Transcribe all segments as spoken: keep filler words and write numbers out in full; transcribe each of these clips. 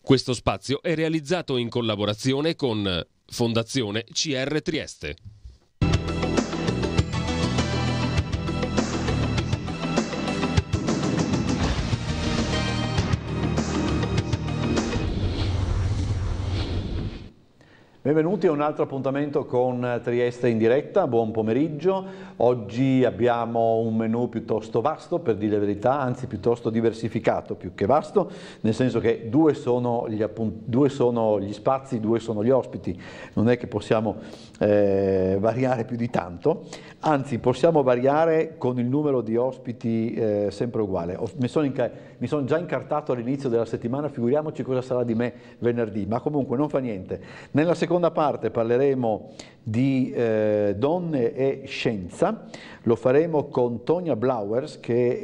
Questo spazio è realizzato in collaborazione con Fondazione C R Trieste. Benvenuti a un altro appuntamento con Trieste in diretta, buon pomeriggio. Oggi abbiamo un menù piuttosto vasto, per dire la verità, anzi piuttosto diversificato più che vasto, nel senso che due sono gli, due sono gli spazi, due sono gli ospiti, non è che possiamo eh, variare più di tanto, anzi possiamo variare con il numero di ospiti eh, sempre uguale. Mi sono, mi sono già incartato all'inizio della settimana, figuriamoci cosa sarà di me venerdì, ma comunque non fa niente. Nella seconda seconda parte parleremo di eh, donne e scienza, lo faremo con Tonia Blauers, che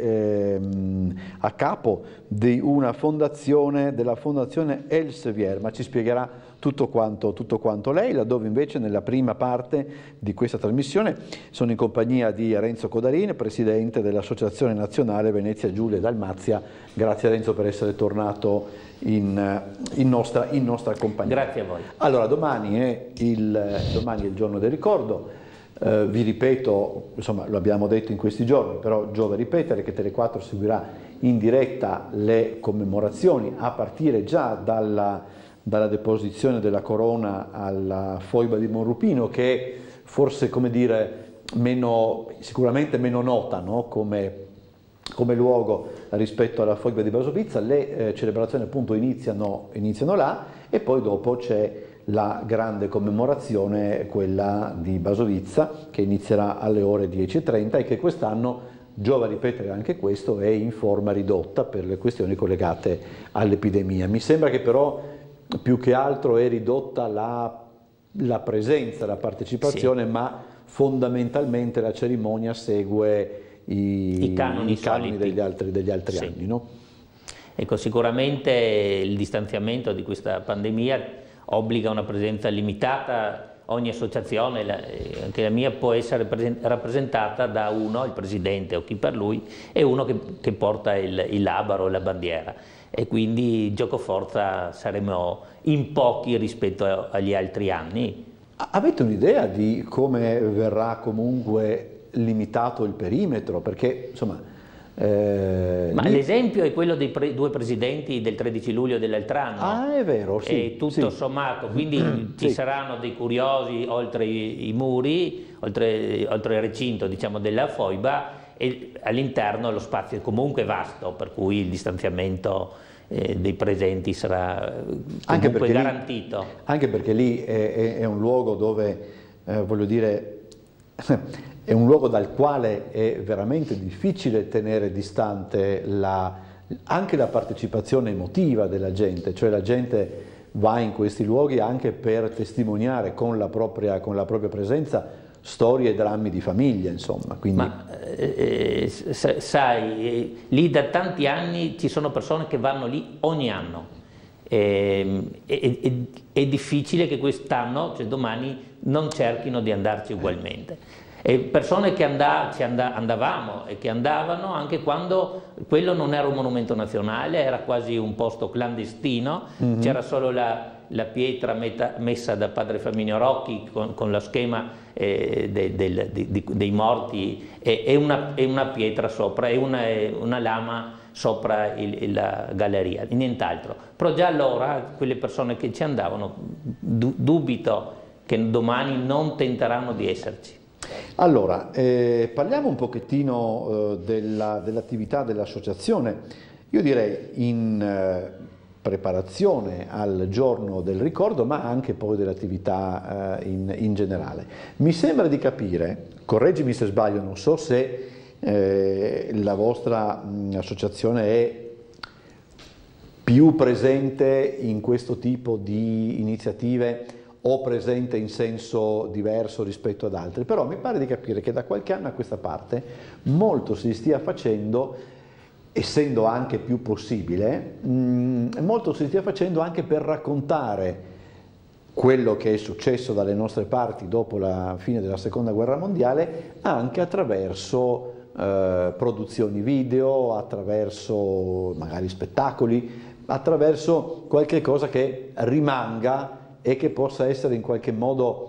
è ehm, a capo di una fondazione, della fondazione Elsevier, ma ci spiegherà tutto quanto, tutto quanto lei, laddove invece nella prima parte di questa trasmissione sono in compagnia di Renzo Codarini, presidente dell'Associazione Nazionale Venezia Giulia e Dalmazia. Grazie Renzo per essere tornato in, in, nostra, in nostra compagnia. Grazie a voi. Allora, domani è il, domani è il giorno del ricordo, eh, vi ripeto, insomma lo abbiamo detto in questi giorni, però giova ripetere che Tele quattro seguirà in diretta le commemorazioni a partire già dalla dalla deposizione della corona alla foiba di Monrupino, che è forse, come dire, meno, sicuramente meno nota, no? come, come luogo rispetto alla foiba di Basovizza. Le eh, celebrazioni appunto iniziano, iniziano là e poi dopo c'è la grande commemorazione, quella di Basovizza, che inizierà alle ore dieci e trenta e che quest'anno, giova ripetere anche questo, è in forma ridotta per le questioni collegate all'epidemia. Mi sembra che però più che altro è ridotta la, la presenza, la partecipazione, sì, ma fondamentalmente la cerimonia segue i, i canoni, i canoni degli altri, degli altri sì. anni. No? Ecco, sicuramente il distanziamento di questa pandemia obbliga una presenza limitata. Ogni associazione, anche la mia, può essere rappresentata da uno, il presidente o chi per lui, e uno che, che porta il, il labaro, la bandiera. E quindi giocoforza saremo in pochi rispetto agli altri anni. Avete un'idea di come verrà comunque limitato il perimetro? Perché insomma... Eh, Ma lì... l'esempio è quello dei pre due presidenti del tredici luglio dell'altro anno. Ah, è vero, sì. E tutto sì. sommato, quindi ci sì. saranno dei curiosi oltre i, i muri, oltre, oltre il recinto, diciamo, della foiba, e all'interno lo spazio è comunque vasto, per cui il distanziamento eh, dei presenti sarà anche comunque perché garantito. Lì, anche perché lì è, è, è un luogo dove, eh, voglio dire... è un luogo dal quale è veramente difficile tenere distante la, anche la partecipazione emotiva della gente, cioè la gente va in questi luoghi anche per testimoniare con la propria, con la propria presenza storie e drammi di famiglia, insomma. Quindi... Ma eh, sai, eh, lì da tanti anni ci sono persone che vanno lì ogni anno. Eh, è, è, è difficile che quest'anno, cioè domani, non cerchino di andarci ugualmente. E persone che and ci and andavamo e che andavano anche quando quello non era un monumento nazionale, era quasi un posto clandestino, mm-hmm. c'era solo la, la pietra meta, messa da padre Flaminio Rocchi con, con lo schema eh, de, de, de, de, dei morti e, e, una, e una pietra sopra e una, una lama sopra il, la galleria, nient'altro. Però già allora quelle persone che ci andavano du dubito che domani non tenteranno di esserci. Allora, eh, parliamo un pochettino eh, dell'attività dell dell'associazione. Io direi in eh, preparazione al giorno del ricordo, ma anche poi dell'attività eh, in, in generale. Mi sembra di capire, correggimi se sbaglio, non so se eh, la vostra mh, associazione è più presente in questo tipo di iniziative o presente in senso diverso rispetto ad altri, però mi pare di capire che da qualche anno a questa parte molto si stia facendo, essendo anche più possibile, mh, molto si stia facendo anche per raccontare quello che è successo dalle nostre parti dopo la fine della seconda guerra mondiale, anche attraverso eh, produzioni video, attraverso magari spettacoli, attraverso qualche cosa che rimanga e che possa essere in qualche modo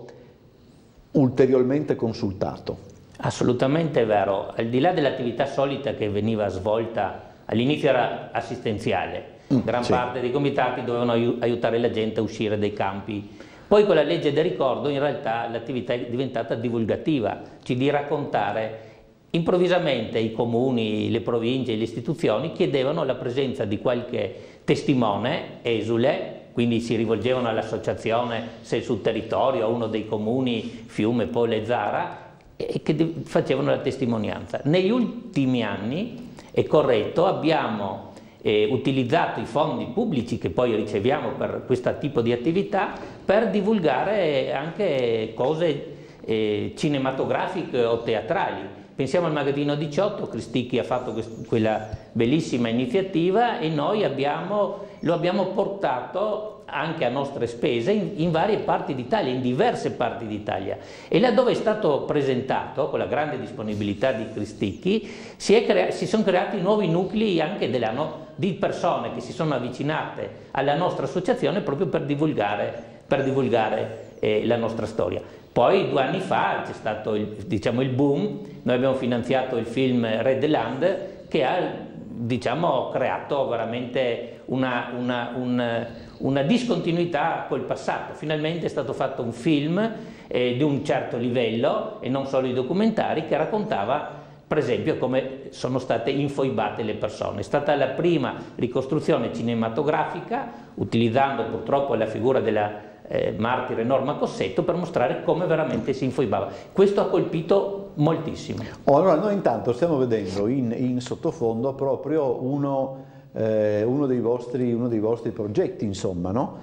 ulteriormente consultato. Assolutamente vero, al di là dell'attività solita che veniva svolta, all'inizio era assistenziale, mm, gran sì. parte dei comitati dovevano aiutare la gente a uscire dai campi. Poi con la legge del ricordo in realtà l'attività è diventata divulgativa, cioè di raccontare. Improvvisamente i comuni, le province, le istituzioni chiedevano la presenza di qualche testimone esule, quindi si rivolgevano all'associazione se sul territorio, a uno dei comuni, Fiume, Polle, Zara, e che facevano la testimonianza. Negli ultimi anni, è corretto, abbiamo eh, utilizzato i fondi pubblici che poi riceviamo per questo tipo di attività per divulgare anche cose eh, cinematografiche o teatrali. Pensiamo al Magazzino diciotto, Cristicchi ha fatto quella bellissima iniziativa e noi abbiamo, lo abbiamo portato anche a nostre spese in, in varie parti d'Italia, in diverse parti d'Italia. E laddove è stato presentato, con la grande disponibilità di Cristicchi, si, è crea- si sono creati nuovi nuclei anche della no- di persone che si sono avvicinate alla nostra associazione proprio per divulgare, per divulgare eh, la nostra storia. Poi due anni fa c'è stato il, diciamo, il boom, noi abbiamo finanziato il film Red Land che ha diciamo, creato veramente una, una, una, una discontinuità col passato. Finalmente è stato fatto un film eh, di un certo livello e non solo i documentari che raccontava per esempio come sono state infoibate le persone. È stata la prima ricostruzione cinematografica utilizzando purtroppo la figura della Eh, martire Norma Cossetto per mostrare come veramente si infoibava. Questo ha colpito moltissimo. Oh, allora noi intanto stiamo vedendo in, in sottofondo proprio uno, eh, uno, dei vostri, uno dei vostri progetti, insomma, no?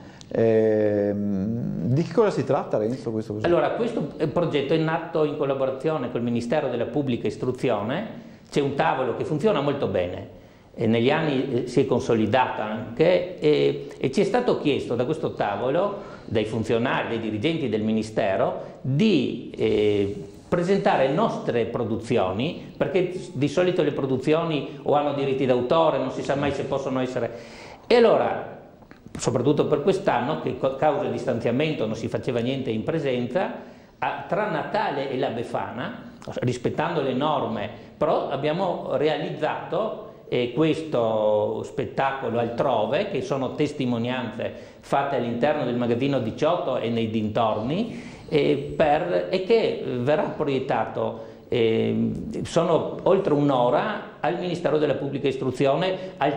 Eh, di che cosa si tratta, Renzo? Questo così? Allora, questo progetto è nato in collaborazione col Ministero della Pubblica Istruzione, c'è un tavolo che funziona molto bene. E negli anni si è consolidata anche e, e ci è stato chiesto da questo tavolo, dai funzionari, dai dirigenti del Ministero, di eh, presentare nostre produzioni, perché di solito le produzioni o hanno diritti d'autore, non si sa mai se possono essere. E allora, soprattutto per quest'anno, che a causa del distanziamento non si faceva niente in presenza, a, tra Natale e la Befana, rispettando le norme, però abbiamo realizzato E questo spettacolo altrove, che sono testimonianze fatte all'interno del Magazzino diciotto e nei dintorni, e, per, e che verrà proiettato, eh, sono oltre un'ora al Ministero della Pubblica Istruzione al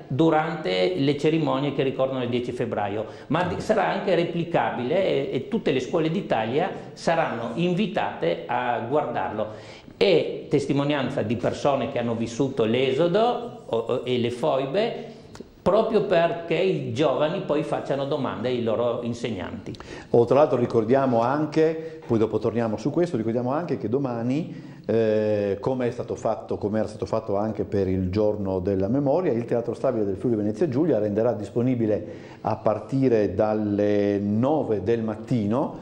durante le cerimonie che ricordano il dieci febbraio, ma sarà anche replicabile e, e tutte le scuole d'Italia saranno invitate a guardarlo. E testimonianza di persone che hanno vissuto l'esodo e le foibe, proprio perché i giovani poi facciano domande ai loro insegnanti. Oh, tra l'altro ricordiamo anche, poi dopo torniamo su questo, ricordiamo anche che domani, eh, come è stato fatto, come era stato fatto anche per il giorno della memoria, il Teatro Stabile del Friuli Venezia Giulia renderà disponibile a partire dalle nove del mattino,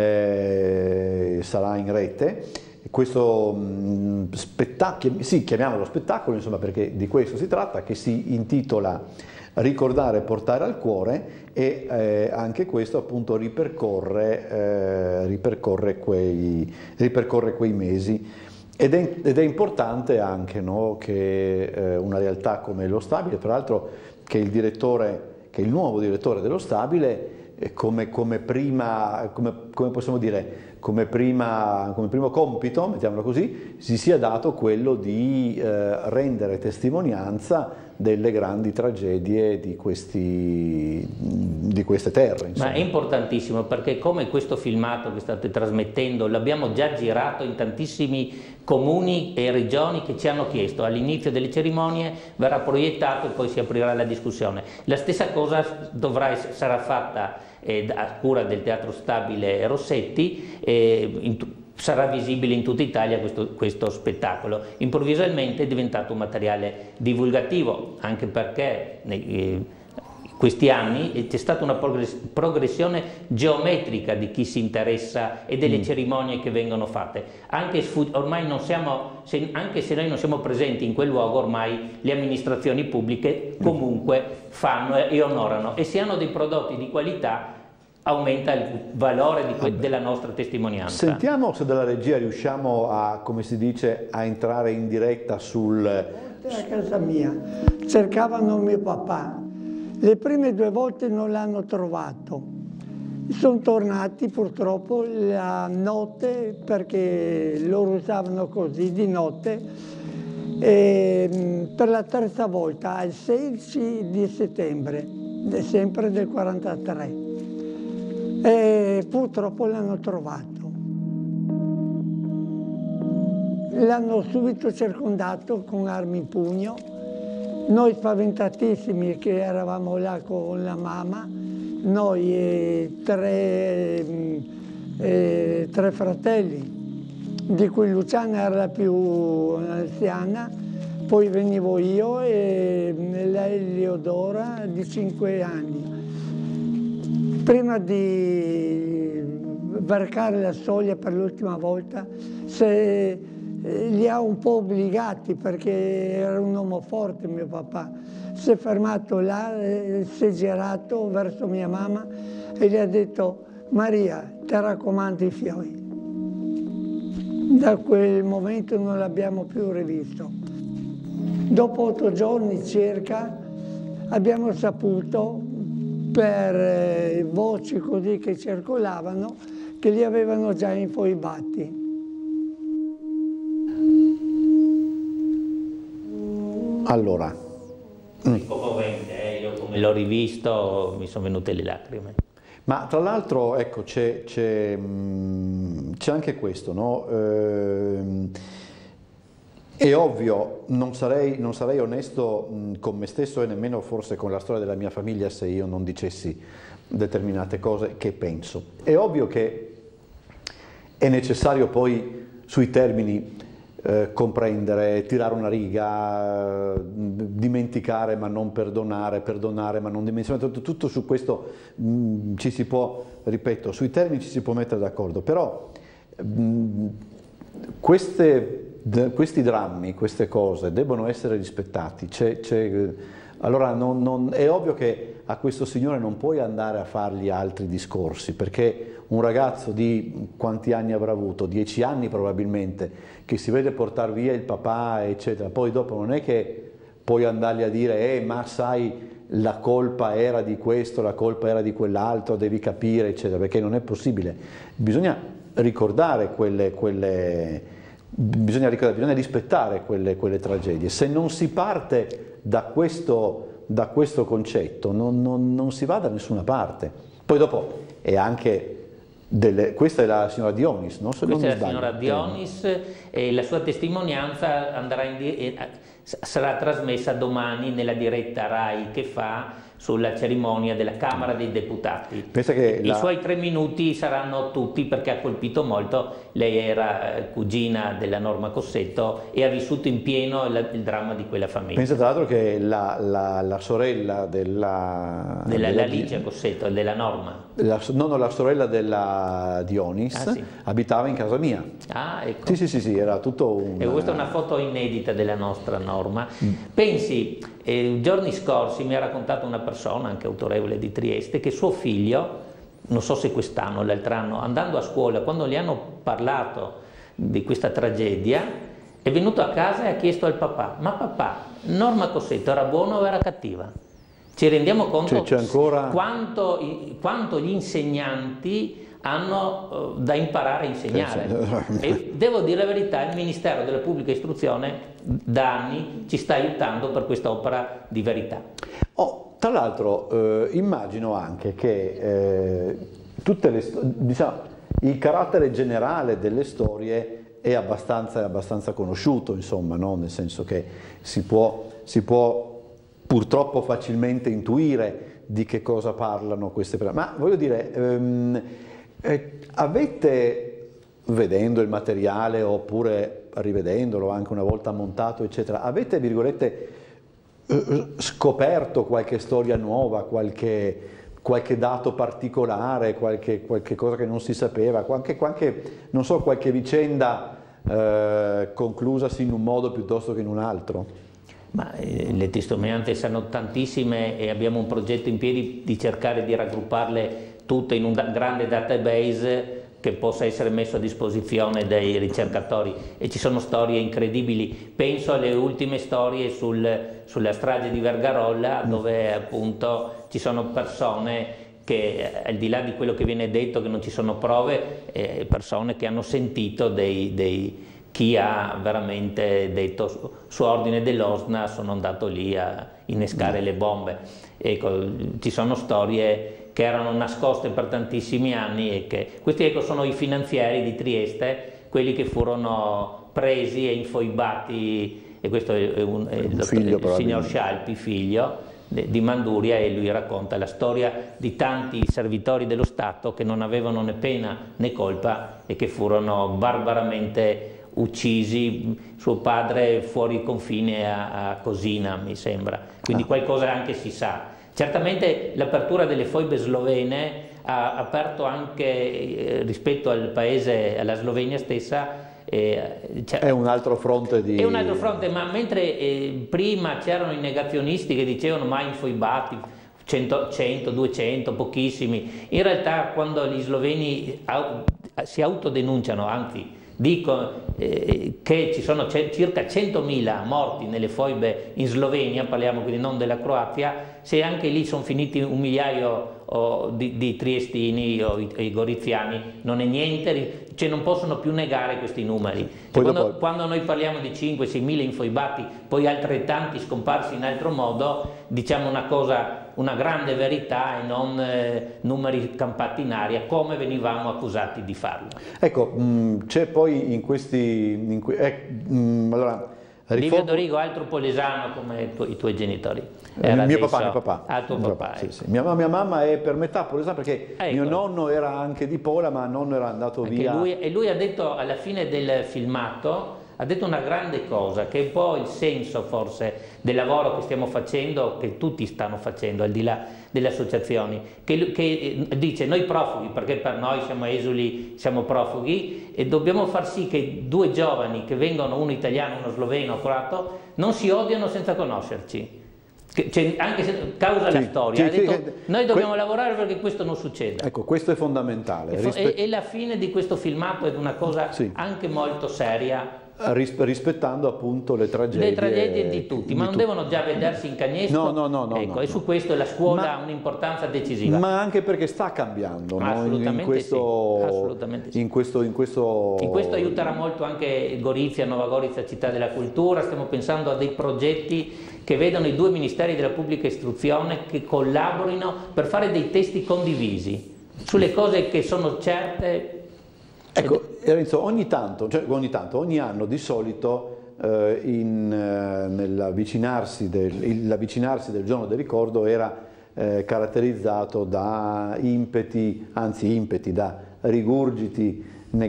eh, sarà in rete, questo spettacolo, sì, chiamiamolo spettacolo, insomma, perché di questo si tratta, che si intitola Ricordare e portare al cuore, e eh, anche questo appunto ripercorre, eh, ripercorre, quei, ripercorre quei mesi. Ed è, ed è importante anche, no, che eh, una realtà come lo Stabile, tra l'altro che il direttore, che il nuovo direttore dello Stabile, Come, come, prima, come, come possiamo dire, come, prima, come primo compito, mettiamolo così, si sia dato quello di eh, rendere testimonianza delle grandi tragedie di, questi, di queste terre. Insomma. Ma è importantissimo, perché come questo filmato che state trasmettendo l'abbiamo già girato in tantissimi comuni e regioni che ci hanno chiesto, all'inizio delle cerimonie verrà proiettato e poi si aprirà la discussione. La stessa cosa dovrà, sarà fatta eh, a cura del Teatro Stabile Rossetti, eh, in, sarà visibile in tutta Italia questo, questo spettacolo. Improvvisamente è diventato un materiale divulgativo, anche perché eh, questi anni c'è stata una progressione geometrica di chi si interessa e delle mm. cerimonie che vengono fatte. Anche, ormai non siamo, se, anche se noi non siamo presenti in quel luogo, ormai le amministrazioni pubbliche comunque fanno e onorano, e se hanno dei prodotti di qualità aumenta il valore di que- della nostra testimonianza. Sentiamo se dalla regia riusciamo a, come si dice, a entrare in diretta sul... A casa mia cercavano mio papà. Le prime due volte non l'hanno trovato, sono tornati purtroppo la notte, perché loro usavano così di notte, e per la terza volta il sedici di settembre, sempre del quarantatré, e purtroppo l'hanno trovato. L'hanno subito circondato con armi in pugno. Noi spaventatissimi, che eravamo là con la mamma, noi e tre, e tre fratelli, di cui Luciana era la più anziana, poi venivo io e lei Leodora di cinque anni. Prima di varcare la soglia per l'ultima volta, se li ha un po' obbligati, perché era un uomo forte mio papà, si è fermato là, si è girato verso mia mamma e gli ha detto: Maria, ti raccomando i fiori. Da quel momento non l'abbiamo più rivisto. Dopo otto giorni circa abbiamo saputo, per voci così che circolavano, che li avevano già infoibati. Allora, è commovente, eh? Io come l'ho rivisto mi sono venute le lacrime. Ma tra l'altro, ecco, c'è anche questo, no? Eh, è ovvio, non sarei, non sarei onesto mh, con me stesso e nemmeno forse con la storia della mia famiglia se io non dicessi determinate cose che penso. È ovvio che è necessario poi sui termini Eh, comprendere, tirare una riga, eh, dimenticare ma non perdonare, perdonare ma non dimenticare, tutto, tutto su questo mh, ci si può, ripeto, sui termini ci si può mettere d'accordo, però mh, queste, d- questi drammi, queste cose debbono essere rispettati. C'è, c'è, allora non, non, è ovvio che a questo signore non puoi andare a fargli altri discorsi, perché un ragazzo di quanti anni avrà avuto? Dieci anni probabilmente, che si vede portare via il papà eccetera, poi dopo non è che puoi andargli a dire eh ma sai la colpa era di questo, la colpa era di quell'altro, devi capire eccetera, perché non è possibile. Bisogna ricordare quelle, quelle bisogna, ricordare, bisogna rispettare quelle, quelle tragedie. Se non si parte da questo, da questo concetto non, non, non si va da nessuna parte. Poi dopo è anche Delle, questa è la signora Dionis, no? Se questa non è la signora Dionis e la sua testimonianza andrà in, eh, sarà trasmessa domani nella diretta RAI che fa sulla cerimonia della Camera dei Deputati. Pensa che I la... suoi tre minuti saranno tutti, perché ha colpito molto. Lei era cugina della Norma Cossetto e ha vissuto in pieno il, il dramma di quella famiglia. Pensa tra l'altro che la, la, la sorella della... della, della Ligia Cossetto, della Norma. La, no, no, la sorella della Dionis ah, sì. abitava in casa mia. Ah, ecco. Sì, sì, sì, sì, era tutto un... E questa è una foto inedita della nostra Norma. Mm. Pensi, eh, giorni scorsi mi ha raccontato una persona, anche autorevole di Trieste, che suo figlio, non so se quest'anno o l'altro anno, andando a scuola, quando gli hanno parlato di questa tragedia, è venuto a casa e ha chiesto al papà: ma papà, Norma Cossetto era buona o era cattiva? Ci rendiamo conto c'è ancora... quanto, quanto gli insegnanti hanno uh, da imparare a insegnare. E devo dire la verità, il Ministero della Pubblica Istruzione da anni ci sta aiutando per questa opera di verità. Oh, tra l'altro eh, immagino anche che eh, tutte le diciamo, il carattere generale delle storie è abbastanza, è abbastanza conosciuto, insomma, no? Nel senso che si può, si può purtroppo facilmente intuire di che cosa parlano queste persone. Ma voglio dire, ehm, eh, avete, vedendo il materiale oppure rivedendolo anche una volta montato, eccetera, avete, virgolette, scoperto qualche storia nuova, qualche, qualche dato particolare, qualche, qualche cosa che non si sapeva, qualche, qualche, non so, qualche vicenda eh, conclusasi in un modo piuttosto che in un altro? Ma, eh, le testimonianze sono tantissime e abbiamo un progetto in piedi di cercare di raggrupparle tutte in un da grande database che possa essere messo a disposizione dei ricercatori, e ci sono storie incredibili. Penso alle ultime storie sul, sulla strage di Vergarolla, dove appunto ci sono persone che, al di là di quello che viene detto che non ci sono prove, eh, persone che hanno sentito dei, dei chi ha veramente detto su, su ordine dell'O S N A sono andato lì a innescare le bombe. Ecco, ci sono storie che erano nascoste per tantissimi anni e che questi, ecco, sono i finanzieri di Trieste, quelli che furono presi e infoibati, e questo è, un, è il, figlio, il signor Scialpi, figlio di Manduria, e lui racconta la storia di tanti servitori dello Stato che non avevano né pena né colpa e che furono barbaramente uccisi, suo padre fuori confine a, a Cosina, mi sembra, quindi ah. qualcosa anche si sa. Certamente l'apertura delle foibe slovene ha aperto anche, eh, rispetto al paese, alla Slovenia stessa, eh, è un altro fronte di... È un altro fronte, ma mentre eh, prima c'erano i negazionisti che dicevano mai infoibati, cento, cento, duecento, pochissimi, in realtà quando gli sloveni au si autodenunciano, anzi dicono eh, che ci sono circa centomila morti nelle foibe in Slovenia, parliamo quindi non della Croazia, se anche lì sono finiti un migliaio oh, di, di triestini o i, i goriziani, non è niente, cioè non possono più negare questi numeri. Cioè, quando, dopo... quando noi parliamo di cinque sei mila infoibati, poi altrettanti scomparsi in altro modo, diciamo una cosa, una grande verità e non eh, numeri campati in aria come venivamo accusati di farlo. Ecco, c'è poi in questi... In que eh, mh, allora, Livio Dorigo, altro polesano come tu, i tuoi genitori. Era mio papà, mio papà. Ah, tuo mio papà, papà ecco. sì, sì. Mia, mia mamma è per metà polesana perché ecco. Mio nonno era anche di Pola, ma nonno era andato anche via. Lui, e lui ha detto alla fine del filmato, ha detto una grande cosa, che è un po' il senso forse del lavoro che stiamo facendo, che tutti stanno facendo, al di là delle associazioni, che, che dice noi profughi, perché per noi siamo esuli, siamo profughi, e dobbiamo far sì che due giovani che vengono, uno italiano, uno sloveno, croato, non si odiano senza conoscerci. Cioè, anche se causa sì, la storia, sì, ha detto, sì, noi dobbiamo lavorare perché questo non succeda. Ecco, questo è fondamentale. E, Rispe... e, e la fine di questo filmato è una cosa sì. anche molto seria. Rispettando appunto le tragedie, le tragedie di tutti, ma di non tutti. devono già vedersi in cagnesco. No, no, no, no, ecco, no, e su questo la scuola ma, ha un'importanza decisiva. Ma anche perché sta cambiando, no? Assolutamente, in questo, sì. Assolutamente sì. In questo, in questo... In questo aiuterà molto anche Gorizia, Nova Gorizia, Città della Cultura. Stiamo pensando a dei progetti che vedono i due ministeri della pubblica istruzione che collaborino per fare dei testi condivisi sulle cose che sono certe. Ecco, Renzo, ogni tanto, cioè ogni tanto, ogni anno di solito eh, in, eh, nell'avvicinarsi del, l'avvicinarsi del giorno del ricordo era eh, caratterizzato da impeti, anzi impeti, da rigurgiti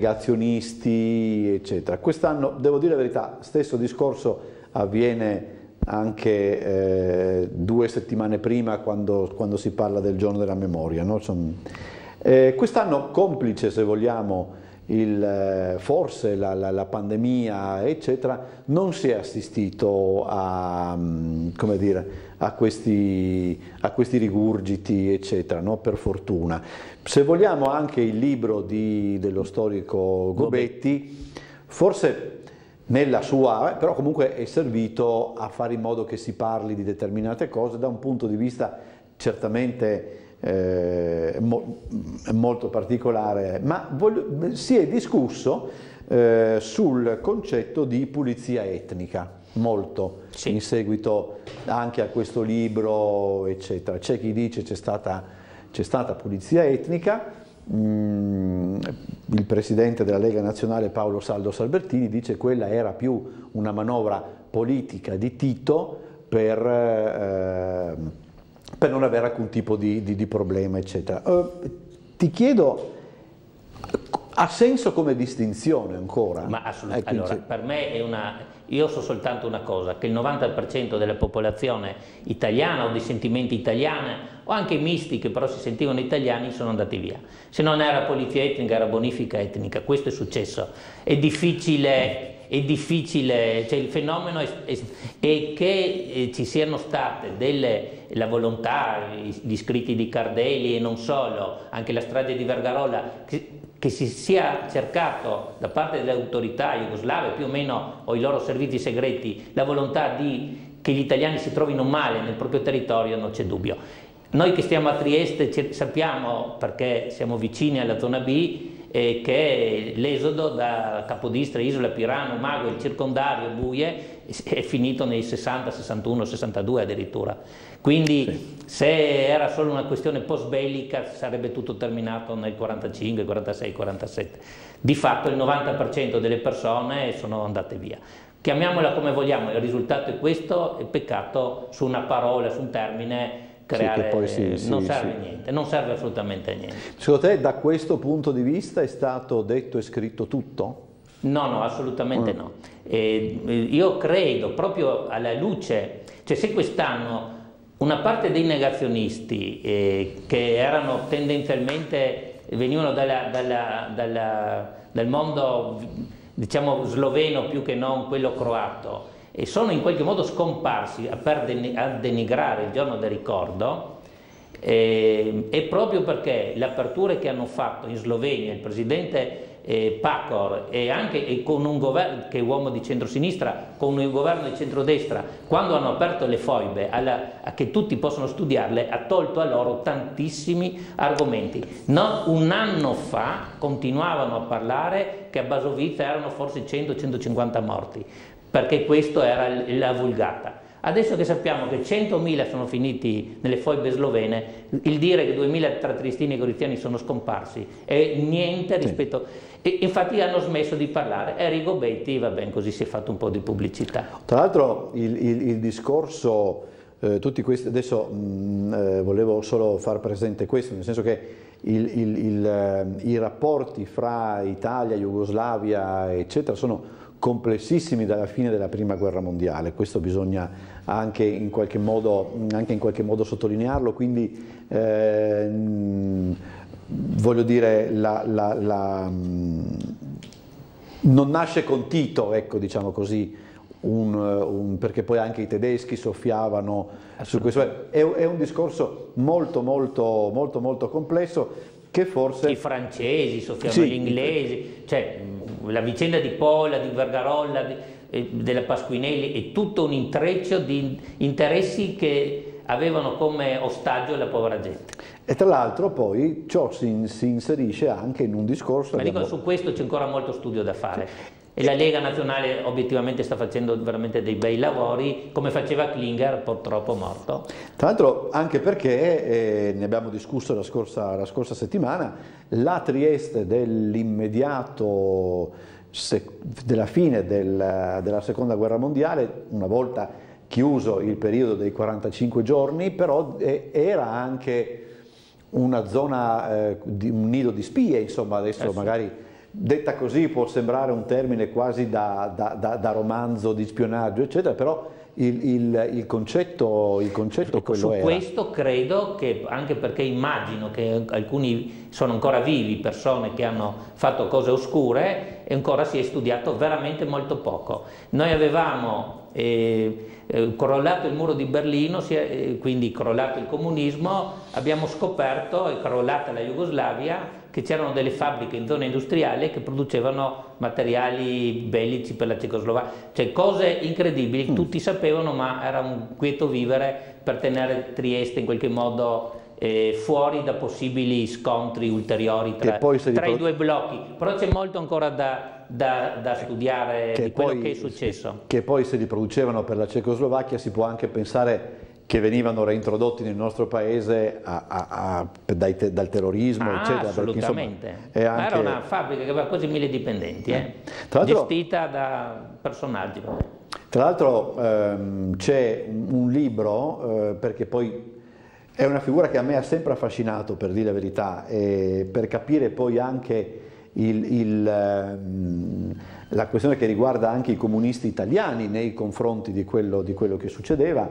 negazionisti, eccetera. Quest'anno, devo dire la verità, stesso discorso avviene anche eh, due settimane prima quando, quando si parla del giorno della memoria, no? eh, quest'anno complice, se vogliamo, Il, forse la, la, la pandemia eccetera, non si è assistito a, come dire, a, questi, a questi rigurgiti eccetera, no? Per fortuna. Se vogliamo anche il libro di, dello storico Gobetti, forse nella sua, però comunque è servito a fare in modo che si parli di determinate cose da un punto di vista certamente Eh, mo, molto particolare, ma voglio, si è discusso eh, sul concetto di pulizia etnica molto sì. in seguito anche a questo libro eccetera. C'è chi dice c'è stata, c'è stata pulizia etnica, mm, il presidente della Lega Nazionale Paolo Saldo Salbertini dice che quella era più una manovra politica di Tito per eh, per non avere alcun tipo di, di, di problema, eccetera. Uh, ti chiedo, Ha senso come distinzione ancora? Ma assolutamente. Eh, allora, sì. per me è una... Io so soltanto una cosa, che il novanta per cento della popolazione italiana o di sentimenti italiani, o anche misti che però si sentivano italiani, sono andati via. Se non era polizia etnica, era bonifica etnica, questo è successo. È difficile, è difficile, cioè il fenomeno è, è, è che eh, ci siano state delle, la volontà, gli scritti di Cardelli e non solo, anche la strage di Vergarolla, che, che si sia cercato da parte delle autorità jugoslave, più o meno, o i loro servizi segreti, la volontà di che gli italiani si trovino male nel proprio territorio, non c'è dubbio. Noi che stiamo a Trieste sappiamo, perché siamo vicini alla zona B, eh, che l'esodo da Capodistria, Isola, Pirano, Mago, il circondario, Buie, è finito nei sessanta, sessantuno, sessantadue addirittura. Quindi sì, se era solo una questione post-bellica sarebbe tutto terminato nel quarantacinque, quarantasei, quarantasette. Di fatto il novanta per cento delle persone sono andate via. Chiamiamola come vogliamo, il risultato è questo, è peccato su una parola, su un termine, creare, sì, poi sì, sì, non serve sì. niente, non serve assolutamente a niente. Secondo te da questo punto di vista è stato detto e scritto tutto? No, no, assolutamente mm. no. Eh, io credo, proprio alla luce, cioè se quest'anno una parte dei negazionisti eh, che erano tendenzialmente, venivano dalla, dalla, dalla, dal mondo, diciamo, sloveno più che non quello croato, e sono in qualche modo scomparsi a, per den a denigrare il giorno del ricordo, eh, è proprio perché le aperture che hanno fatto in Slovenia il presidente eh, Pahor e anche e con un governo che è uomo di centrosinistra, con un governo di centrodestra, quando hanno aperto le foibe alla, a che tutti possono studiarle, ha tolto a loro tantissimi argomenti. No, un anno fa continuavano a parlare che a Basovizza erano forse cento centocinquanta morti, perché questo era la vulgata. Adesso che sappiamo che centomila sono finiti nelle foibe slovene, il dire che duemila tra triestini e goriziani sono scomparsi è niente rispetto... Sì. E infatti hanno smesso di parlare, e Rigobetti, va bene, così si è fatto un po' di pubblicità. Tra l'altro il, il, il discorso, eh, tutti questi, adesso mh, eh, volevo solo far presente questo, nel senso che il, il, il, eh, i rapporti fra Italia, Jugoslavia, eccetera, sono complessissimi dalla fine della prima guerra mondiale, questo bisogna anche in qualche modo, anche in qualche modo sottolinearlo, quindi eh, voglio dire, la, la, la, non nasce con Tito, ecco, diciamo così, un, un, perché poi anche i tedeschi soffiavano su questo, è, è un discorso molto molto molto molto complesso, che forse... I francesi soffiavano, sì, gli inglesi, cioè la vicenda di Pola, di Vergarolla, di, eh, della Pasquinelli, è tutto un intreccio di interessi che avevano come ostaggio la povera gente. E tra l'altro poi ciò si, si inserisce anche in un discorso... Ma dico, su questo c'è ancora molto studio da fare. Sì. E la Lega Nazionale obiettivamente sta facendo veramente dei bei lavori, come faceva Klinger, purtroppo morto. Tra l'altro anche perché, eh, ne abbiamo discusso la scorsa, la scorsa settimana, la Trieste dell'immediato, della fine del, della seconda guerra mondiale, una volta chiuso il periodo dei quarantacinque giorni, però eh, era anche una zona, eh, di, un nido di spie, insomma, adesso eh sì. magari... Detta così può sembrare un termine quasi da, da, da, da romanzo di spionaggio, eccetera, però il, il, il concetto, il concetto ecco, quello su era. Questo credo che, anche perché immagino che alcuni sono ancora vivi, persone che hanno fatto cose oscure, e ancora si è studiato veramente molto poco. Noi avevamo eh, eh, crollato il muro di Berlino, si è, eh, quindi crollato il comunismo, abbiamo scoperto, è crollata la Jugoslavia, che c'erano delle fabbriche in zona industriale che producevano materiali bellici per la Cecoslovacchia, cioè cose incredibili, mm. tutti sapevano, ma era un quieto vivere per tenere Trieste in qualche modo eh, fuori da possibili scontri ulteriori tra, tra i due blocchi, però c'è molto ancora da, da, da studiare che di quello poi, che è successo. Che poi se li producevano per la Cecoslovacchia si può anche pensare che venivano reintrodotti nel nostro paese a, a, a, dai te, dal terrorismo, ah, eccetera. Assolutamente, perché, insomma, anche... era una fabbrica che aveva quasi mille dipendenti, eh. eh. gestita da personaggi. Tra l'altro ehm, c'è un libro, eh, perché poi è una figura che a me ha sempre affascinato, per dire la verità, e per capire poi anche il, il, la questione che riguarda anche i comunisti italiani nei confronti di quello, di quello che succedeva.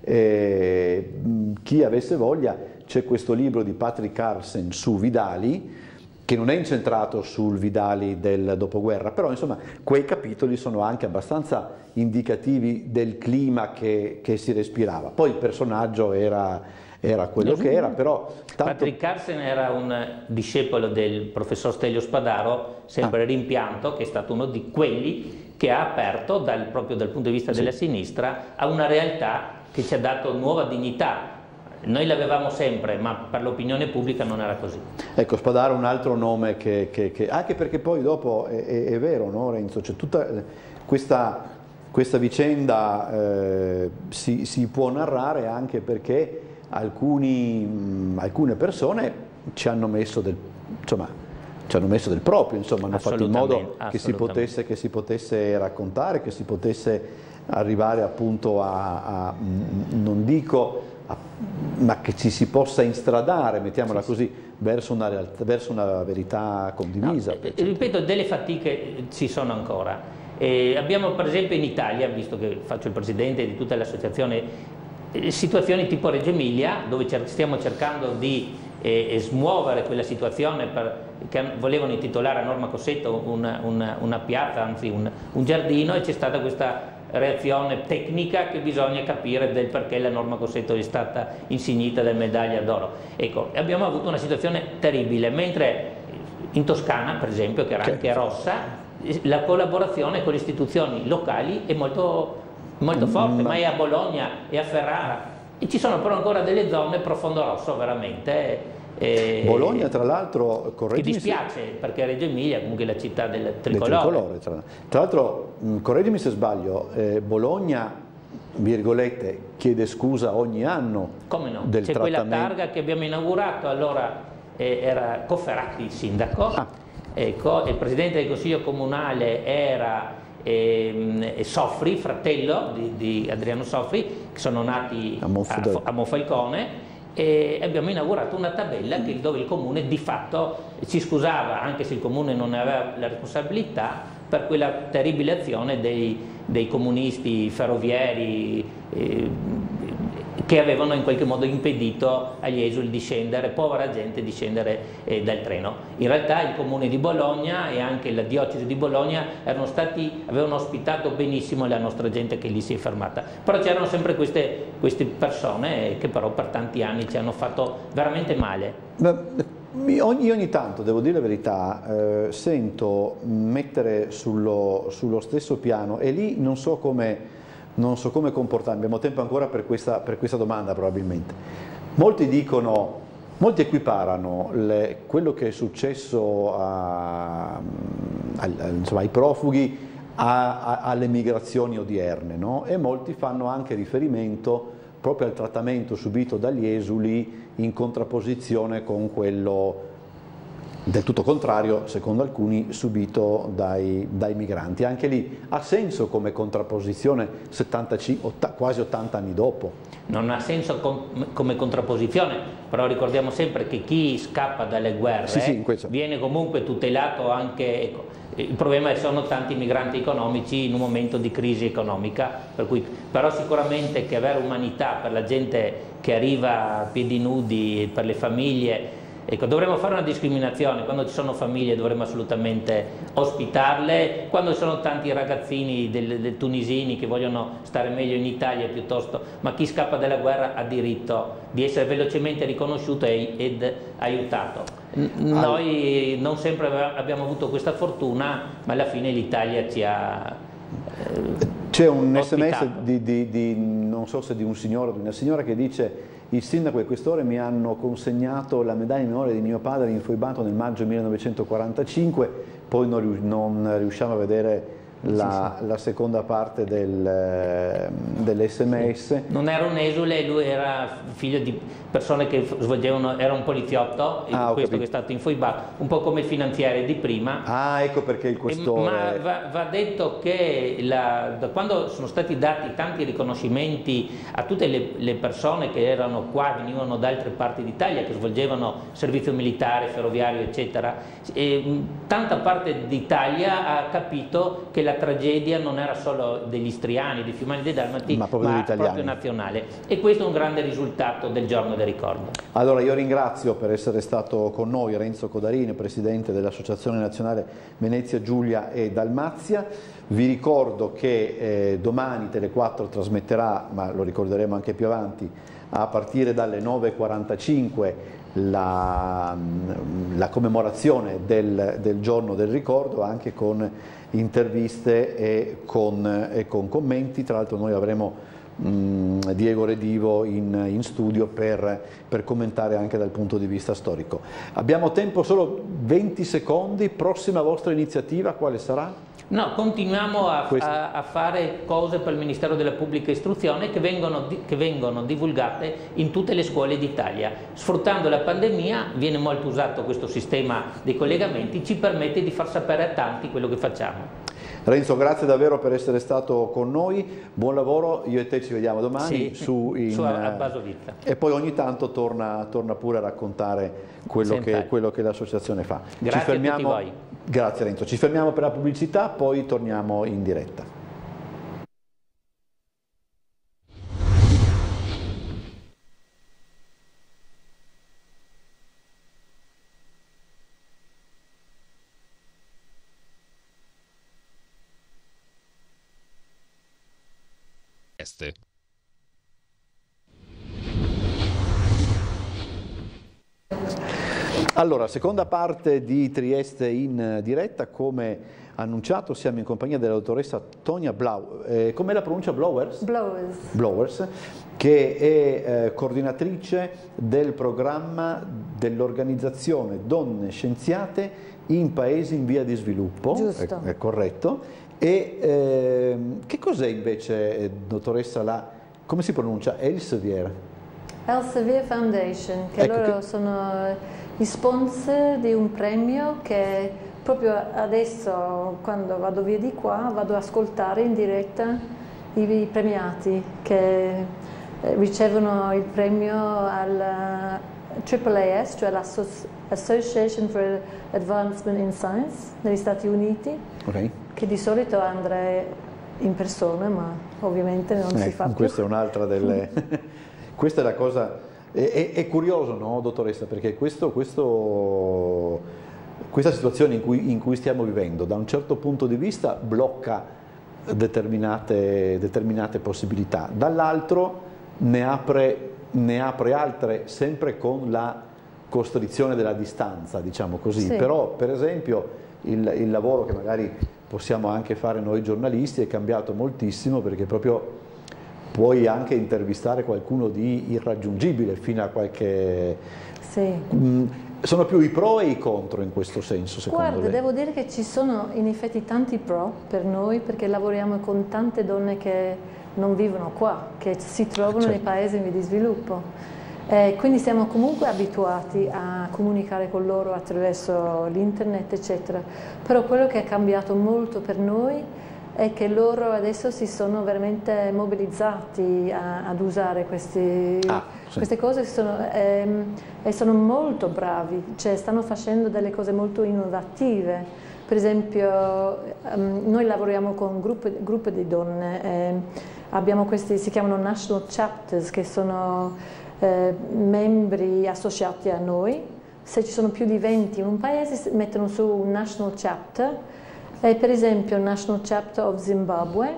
Eh, chi avesse voglia, c'è questo libro di Patrick Carlsen su Vidali, che non è incentrato sul Vidali del dopoguerra, però insomma quei capitoli sono anche abbastanza indicativi del clima che, che si respirava. Poi il personaggio era, era quello che era, però... Tanto... Patrick Carlsen era un discepolo del professor Stelio Spadaro, sempre ah. rimpianto, che è stato uno di quelli che ha aperto, dal, proprio dal punto di vista della sì. sinistra, a una realtà che ci ha dato nuova dignità. Noi l'avevamo sempre, ma per l'opinione pubblica non era così. Ecco, Spadaro è un altro nome che, che, che... anche perché poi dopo è, è, è vero, no, Renzo? C'è tutta questa, questa vicenda eh, si, si può narrare anche perché alcuni, mh, alcune persone ci hanno messo del, insomma, ci hanno messo del proprio, insomma, hanno fatto in modo che si, potesse, che si potesse raccontare, che si potesse arrivare appunto a, a non dico... ma che ci si possa instradare, mettiamola sì, così, verso una, realtà, verso una verità condivisa. No, ripeto, delle fatiche ci sono ancora. Eh, abbiamo per esempio in Italia, visto che faccio il presidente di tutta l'associazione, eh, situazioni tipo Reggio Emilia, dove cer stiamo cercando di eh, smuovere quella situazione per, che volevano intitolare a Norma Cossetto una, una, una piazza, anzi un, un giardino, e c'è stata questa reazione tecnica che bisogna capire del perché la Norma Cossetto è stata insignita del medaglia d'oro. Ecco, abbiamo avuto una situazione terribile, mentre in Toscana, per esempio, che era anche rossa, la collaborazione con le istituzioni locali è molto, molto forte, ma è a Bologna e a Ferrara, e ci sono però ancora delle zone profondo rosso veramente. Eh, Bologna, tra l'altro, correggimi, mi dispiace se... perché Reggio Emilia è comunque la città del tricolore. tricolore tra l'altro, correggimi se sbaglio, eh, Bologna, virgolette, chiede scusa ogni anno. Come no? Del C'è trattamento... quella targa che abbiamo inaugurato, allora eh, era Cofferati il sindaco, ah. ecco, il presidente del consiglio comunale era eh, Soffri, fratello di, di Adriano Soffri, che sono nati a, a, a Monfalcone. E abbiamo inaugurato una tabella che, dove il comune di fatto ci scusava, anche se il comune non aveva la responsabilità, per quella terribile azione dei, dei comunisti ferrovieri eh, che avevano in qualche modo impedito agli esuli di scendere, povera gente, di scendere eh, dal treno. In realtà il comune di Bologna e anche la diocesi di Bologna erano stati, avevano ospitato benissimo la nostra gente che lì si è fermata, però c'erano sempre queste, queste persone che però per tanti anni ci hanno fatto veramente male. Io ogni tanto, devo dire la verità, eh, sento mettere sullo, sullo stesso piano, e lì non so come... non so come comportarmi, abbiamo tempo ancora per questa, per questa domanda probabilmente. Molti dicono, molti equiparano le, quello che è successo a, a, insomma, ai profughi a, a, alle migrazioni odierne, no? E molti fanno anche riferimento proprio al trattamento subito dagli esuli in contrapposizione con quello del tutto contrario, secondo alcuni, subito dai, dai migranti. Anche lì ha senso come contrapposizione settantacinque, ottanta, quasi ottanta anni dopo? Non ha senso com come contrapposizione, però ricordiamo sempre che chi scappa dalle guerre sì, sì, viene comunque tutelato anche... Ecco, il problema è che sono tanti migranti economici in un momento di crisi economica, per cui, però sicuramente che avere umanità per la gente che arriva a piedi nudi, per le famiglie. Ecco, dovremmo fare una discriminazione, quando ci sono famiglie dovremmo assolutamente ospitarle, quando ci sono tanti ragazzini del, del tunisini che vogliono stare meglio in Italia piuttosto, ma chi scappa dalla guerra ha diritto di essere velocemente riconosciuto ed, ed aiutato. Noi non sempre abbiamo avuto questa fortuna, ma alla fine l'Italia ci ha... Eh, C'è un ospitato. sms di, di, di, non so se di un signore o di una signora, che dice: il sindaco e questore mi hanno consegnato la medaglia in memoria di mio padre infoibato nel maggio millenovecentoquarantacinque, poi non, non riusciamo a vedere la, sì, sì. la seconda parte del, dell'esse emme esse. Non era un esule, lui era figlio di persone che svolgevano, era un poliziotto, e Ah, questo che è stato infoibato, un po' come il finanziere di prima. Ah, ecco perché il questore... Ma va, va detto che la, da quando sono stati dati tanti riconoscimenti a tutte le, le persone che erano qua, venivano da altre parti d'Italia, che svolgevano servizio militare, ferroviario, eccetera, e tanta parte d'Italia ha capito che la tragedia non era solo degli istriani, dei fiumani, dei dalmati, ma proprio, ma degli proprio nazionale. E questo è un grande risultato del giorno del ricordo. Allora io ringrazio per essere stato con noi Renzo Codarini, presidente dell'Associazione Nazionale Venezia Giulia e Dalmazia. Vi ricordo che eh, domani Tele quattro trasmetterà, ma lo ricorderemo anche più avanti, a partire dalle nove e quarantacinque la, la commemorazione del, del giorno del ricordo, anche con interviste e con, e con commenti. Tra l'altro noi avremo Diego Redivo in, in studio per, per commentare anche dal punto di vista storico. Abbiamo tempo solo venti secondi, prossima vostra iniziativa quale sarà? No, continuiamo a, a, a fare cose per il Ministero della Pubblica Istruzione che vengono, che vengono divulgate in tutte le scuole d'Italia. Sfruttando la pandemia viene molto usato questo sistema dei collegamenti, ci permette di far sapere a tanti quello che facciamo. Renzo, grazie davvero per essere stato con noi, buon lavoro, io e te ci vediamo domani, sì, su, in, su a Basovizza. E poi ogni tanto torna, torna pure a raccontare quello che, quello che l'associazione fa. Grazie ci fermiamo, a tutti voi. Grazie Renzo, ci fermiamo per la pubblicità, poi torniamo in diretta. Allora, seconda parte di Trieste in diretta, come annunciato siamo in compagnia della dottoressa Tonia Blau, eh, com'è la pronuncia? Blowers? Blowers. Blowers, che è eh, coordinatrice del programma dell'organizzazione Donne Scienziate in Paesi in via di sviluppo. Giusto. È, è corretto. E eh, che cos'è invece, dottoressa, la, come si pronuncia? Elsevier? Elsevier Foundation, che ecco loro che... sono gli sponsor di un premio che proprio adesso, quando vado via di qua, vado ad ascoltare in diretta i premiati che ricevono il premio alla triple A S, cioè l'Association for Advancement in Science negli Stati Uniti, okay. Che di solito andrei in persona, ma ovviamente non eh, si fa più. Questa è un'altra delle... questa è la cosa... È, è, è curioso, no, dottoressa, perché questo, questo, questa situazione in cui, in cui stiamo vivendo, da un certo punto di vista, blocca determinate, determinate possibilità, dall'altro ne apre, ne apre altre, sempre con la costrizione della distanza, diciamo così. Sì. Però, per esempio, il, il lavoro che magari possiamo anche fare noi giornalisti è cambiato moltissimo, perché proprio puoi anche intervistare qualcuno di irraggiungibile fino a qualche... Sì. Mm, sono più i pro e i contro in questo senso, secondo Guarda, me? Guarda, devo dire che ci sono in effetti tanti pro per noi, perché lavoriamo con tante donne che non vivono qua, che si trovano certo. nei paesi in via di sviluppo. Eh, quindi siamo comunque abituati a comunicare con loro attraverso l'internet, eccetera. Però quello che è cambiato molto per noi è che loro adesso si sono veramente mobilizzati a, ad usare questi, ah, sì. queste cose sono, ehm, e sono molto bravi, cioè stanno facendo delle cose molto innovative. Per esempio um, noi lavoriamo con gruppi, gruppi di donne, eh, abbiamo questi, si chiamano National Chapters, che sono eh, membri associati a noi. Se ci sono più di venti in un paese mettono su un National Chapter. E per esempio il National Chapter of Zimbabwe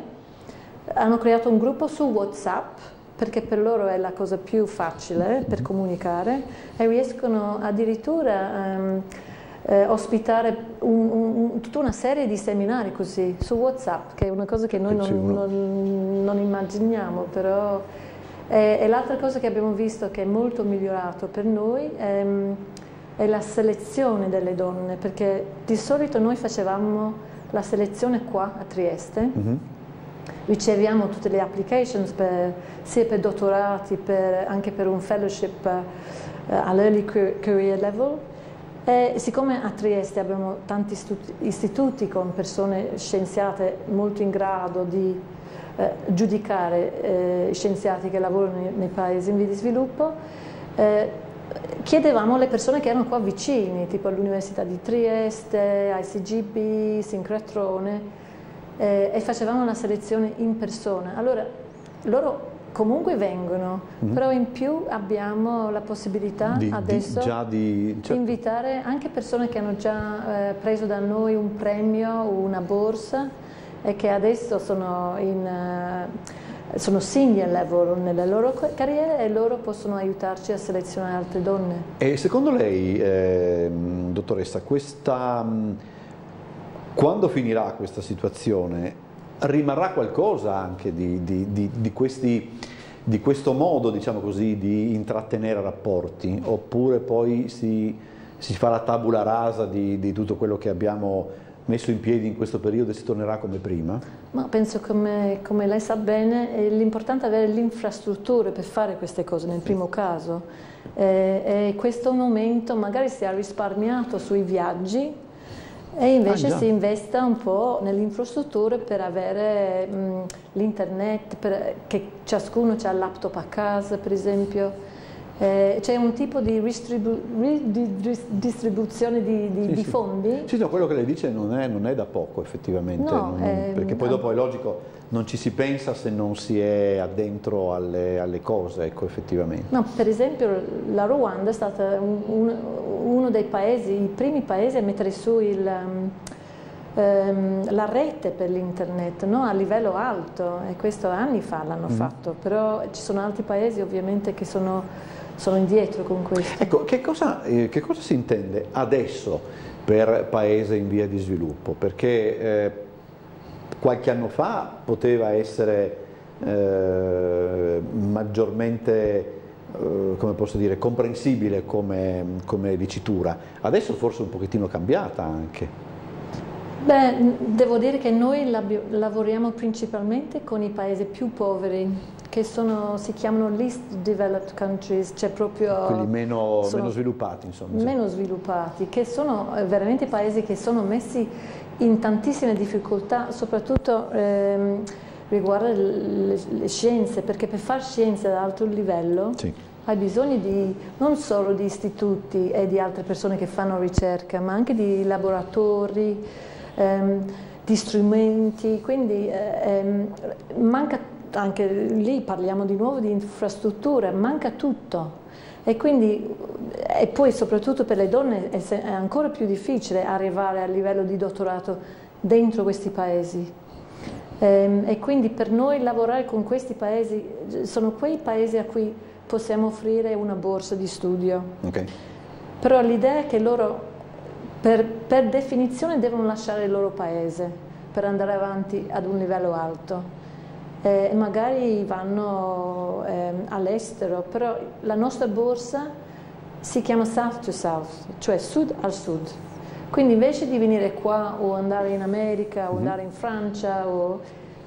hanno creato un gruppo su WhatsApp, perché per loro è la cosa più facile per comunicare, e riescono addirittura a um, eh, ospitare un, un, tutta una serie di seminari così su WhatsApp, che è una cosa che noi non, non, non immaginiamo, però e, e l'altra cosa che abbiamo visto che è molto migliorato per noi è, è la selezione delle donne, perché di solito noi facevamo la selezione qua a Trieste, mm-hmm. riceviamo tutte le applications per, sia per dottorati, per, anche per un fellowship uh, all'early career level. E siccome a Trieste abbiamo tanti istituti con persone scienziate molto in grado di eh, giudicare eh, scienziati che lavorano nei, nei paesi in via di sviluppo, eh, chiedevamo alle persone che erano qua vicini, tipo all'Università di Trieste, I C G B, Sincrotrone, eh, e facevamo la selezione in persona. Allora loro comunque vengono, mm-hmm. però in più abbiamo la possibilità di, adesso di, già di, certo. di invitare anche persone che hanno già eh, preso da noi un premio o una borsa e che adesso sono, in, uh, sono senior level nelle loro carriere e loro possono aiutarci a selezionare altre donne. E secondo lei, eh, dottoressa, questa, quando finirà questa situazione? Rimarrà qualcosa anche di, di, di, di, questi, di questo modo, diciamo così, di intrattenere rapporti, oppure poi si, si fa la tabula rasa di, di tutto quello che abbiamo messo in piedi in questo periodo e si tornerà come prima? Ma penso, come, come lei sa bene, l'importante è avere l'infrastruttura per fare queste cose nel primo caso, e, e in questo momento magari si è risparmiato sui viaggi e invece ah, si investa un po' nelle infrastrutture per avere l'internet, che ciascuno ha il laptop a casa, per esempio. Eh, c'è un tipo di distribu distribuzione di, di, sì, di sì. fondi. Sì, no, quello che lei dice non è, non è da poco effettivamente, no, non, eh, perché poi dopo è logico, non ci si pensa se non si è addentro alle, alle cose, ecco, effettivamente. No, per esempio la Ruanda è stata un, un, uno dei paesi, i primi paesi a mettere su il, um, la rete per l'internet, no? A livello alto, e questo anni fa l'hanno mm. fatto, però ci sono altri paesi ovviamente che sono, sono indietro con questo. Ecco, che cosa, eh, che cosa si intende adesso per paese in via di sviluppo? Perché eh, qualche anno fa poteva essere eh, maggiormente, eh, come posso dire, comprensibile come, come dicitura, adesso forse un pochettino cambiata anche. Beh, devo dire che noi lavoriamo principalmente con i paesi più poveri, che sono, si chiamano least developed countries, cioè proprio quelli meno, meno sviluppati, insomma. Meno sviluppati, che sono veramente paesi che sono messi in tantissime difficoltà, soprattutto ehm, riguardo le, le scienze, perché per fare scienze ad alto livello sì. hai bisogno di, non solo di istituti e di altre persone che fanno ricerca, ma anche di laboratori, ehm, di strumenti, quindi ehm, manca anche lì, parliamo di nuovo di infrastrutture, manca tutto. E, quindi, e poi soprattutto per le donne è, è ancora più difficile arrivare al livello di dottorato dentro questi paesi. E, e quindi per noi lavorare con questi paesi sono quei paesi a cui possiamo offrire una borsa di studio. Okay. Però l'idea è che loro per, per definizione devono lasciare il loro paese per andare avanti ad un livello alto. E eh, magari vanno eh, all'estero, però la nostra borsa si chiama South to South, cioè sud al sud. Quindi invece di venire qua o andare in America o andare in Francia, o,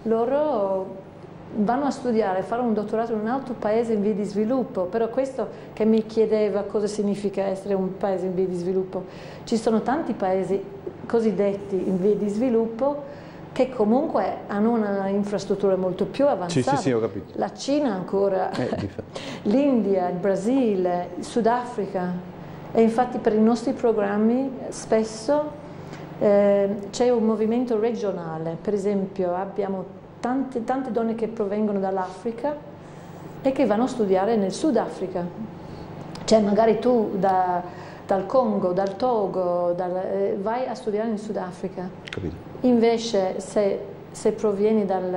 loro vanno a studiare, fare un dottorato in un altro paese in via di sviluppo. Però questo che mi chiedeva cosa significa essere un paese in via di sviluppo. Ci sono tanti paesi cosiddetti in via di sviluppo che comunque hanno una infrastruttura molto più avanzata. Sì, sì, sì, ho capito. La Cina ancora, eh, l'India, il Brasile, il Sudafrica. E infatti per i nostri programmi spesso eh, c'è un movimento regionale. Per esempio abbiamo tante, tante donne che provengono dall'Africa e che vanno a studiare nel Sudafrica. Cioè magari tu da, dal Congo, dal Togo, dal, eh, vai a studiare in Sudafrica. Capito. Invece se, se provieni dal,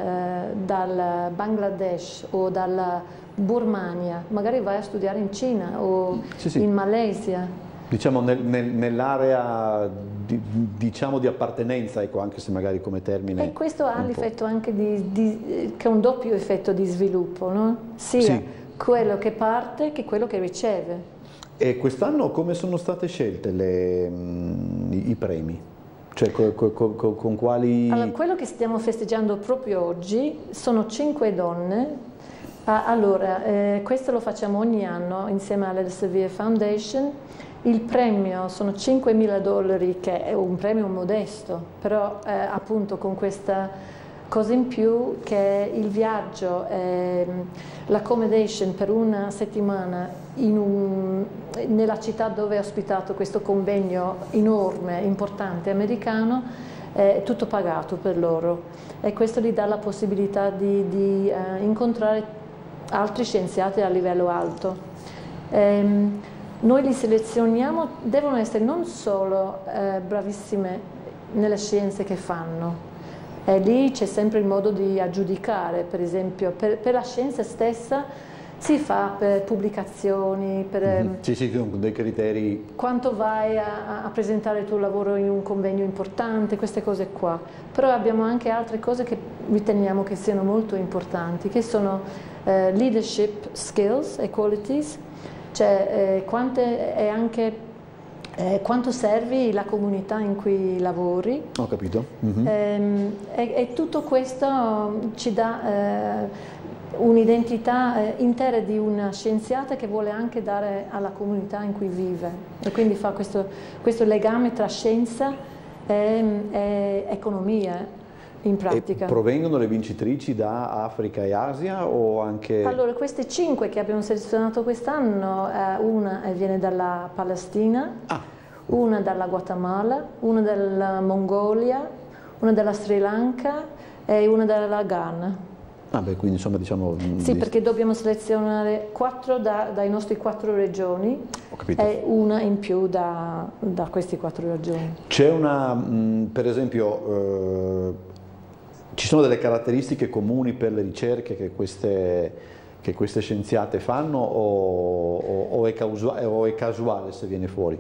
dal Bangladesh o dalla Birmania, magari vai a studiare in Cina o sì, sì. in Malesia. Diciamo nel, nel, nell'area di, diciamo di appartenenza, ecco, anche se magari come termine. E questo ha l'effetto anche di, di, che è un doppio effetto di sviluppo, no? Sia sì. quello che parte che quello che riceve. E quest'anno come sono state scelte le, i, i premi? Cioè, co, co, co, con quali... Allora, quello che stiamo festeggiando proprio oggi sono cinque donne. Ah, allora, eh, questo lo facciamo ogni anno insieme all'Elsevier Foundation. Il premio sono cinquemila dollari, che è un premio modesto, però eh, appunto con questa cosa in più, che il viaggio, eh, l'accommodation per una settimana in un, nella città dove è ospitato questo convegno enorme, importante, americano, eh, è tutto pagato per loro, e questo gli dà la possibilità di, di eh, incontrare altri scienziati a livello alto. Ehm, noi li selezioniamo, devono essere non solo eh, bravissime nelle scienze che fanno, e lì c'è sempre il modo di aggiudicare, per esempio, per, per la scienza stessa si fa per pubblicazioni, per mm-hmm. sì, sì, con dei criteri. Quanto vai a, a presentare il tuo lavoro in un convegno importante, queste cose qua. Però abbiamo anche altre cose che riteniamo che siano molto importanti, che sono eh, leadership skills e qualities, cioè eh, quante è anche Eh, quanto servi la comunità in cui lavori. Ho capito. Mm-hmm. ehm, e, e tutto questo ci dà eh, un'identità eh, intera di una scienziata che vuole anche dare alla comunità in cui vive, e quindi fa questo, questo legame tra scienza e, e economia in pratica. E provengono le vincitrici da Africa e Asia o anche... Allora, queste cinque che abbiamo selezionato quest'anno, eh, una viene dalla Palestina, ah. una dalla Guatemala, una dalla Mongolia, una dalla Sri Lanka e una dalla Ghana. Ah beh, quindi insomma diciamo... Sì, perché dobbiamo selezionare quattro da, dai nostri quattro regioni. Ho capito. E una in più da, da questi quattro regioni. C'è una, mh, per esempio... Eh, ci sono delle caratteristiche comuni per le ricerche che queste, che queste scienziate fanno o, o, o, è casuale, o è casuale se viene fuori?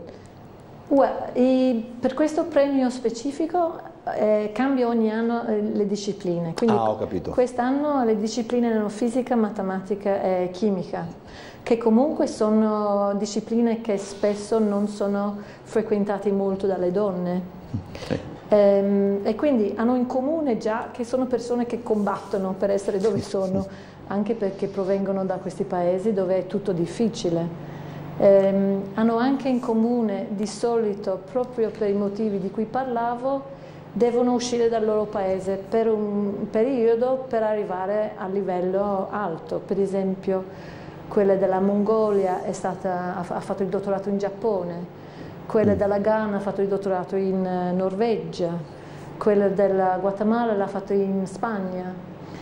Well, e per questo premio specifico eh, cambia ogni anno eh, le discipline. Quindi ah, ho capito. Quest'anno le discipline erano fisica, matematica e chimica, che comunque sono discipline che spesso non sono frequentate molto dalle donne. Sì. Ehm, e quindi hanno in comune già che sono persone che combattono per essere dove sono, anche perché provengono da questi paesi dove è tutto difficile. Ehm, hanno anche in comune, di solito, proprio per i motivi di cui parlavo, devono uscire dal loro paese per un periodo per arrivare a livello alto. Per esempio, quella della Mongolia è stata, ha fatto il dottorato in Giappone, quella della Ghana ha fatto il dottorato in Norvegia, quella della Guatemala l'ha fatto in Spagna,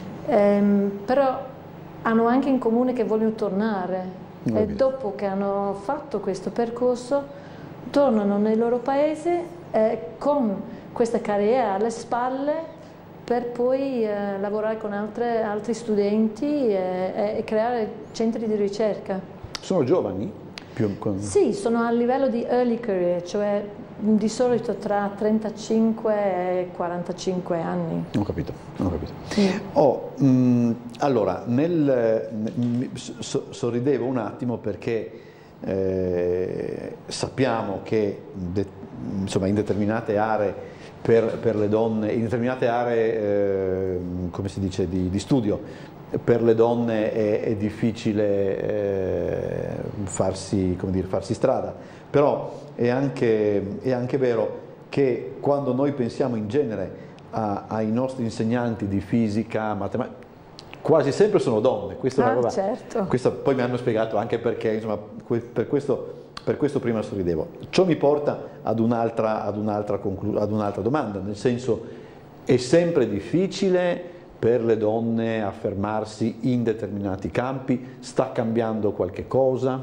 ehm, però hanno anche in comune che vogliono tornare, e dopo che hanno fatto questo percorso tornano nel loro paese eh, con questa carriera alle spalle per poi eh, lavorare con altre, altri studenti e, e creare centri di ricerca. Sono giovani? Con... Sì, sono a livello di early career, cioè di solito tra trentacinque e quarantacinque anni. Ho capito, ho capito. Mm. Oh, mh, allora, nel, mh, so, sorridevo un attimo perché eh, sappiamo che de, insomma, in determinate aree per, per le donne, in determinate aree, eh, come si dice, di, di studio, per le donne è, è difficile eh, farsi, come dire, farsi strada, però è anche, è anche vero che quando noi pensiamo in genere a, ai nostri insegnanti di fisica, matematica, quasi sempre sono donne. Questa è una ah, cosa, certo. Questa poi mi hanno spiegato anche perché, insomma, per questo, per questo prima sorridevo. Ciò mi porta ad un'altra, ad un'altra conclu- ad un'altra domanda, nel senso, è sempre difficile per le donne affermarsi in determinati campi? Sta cambiando qualche cosa?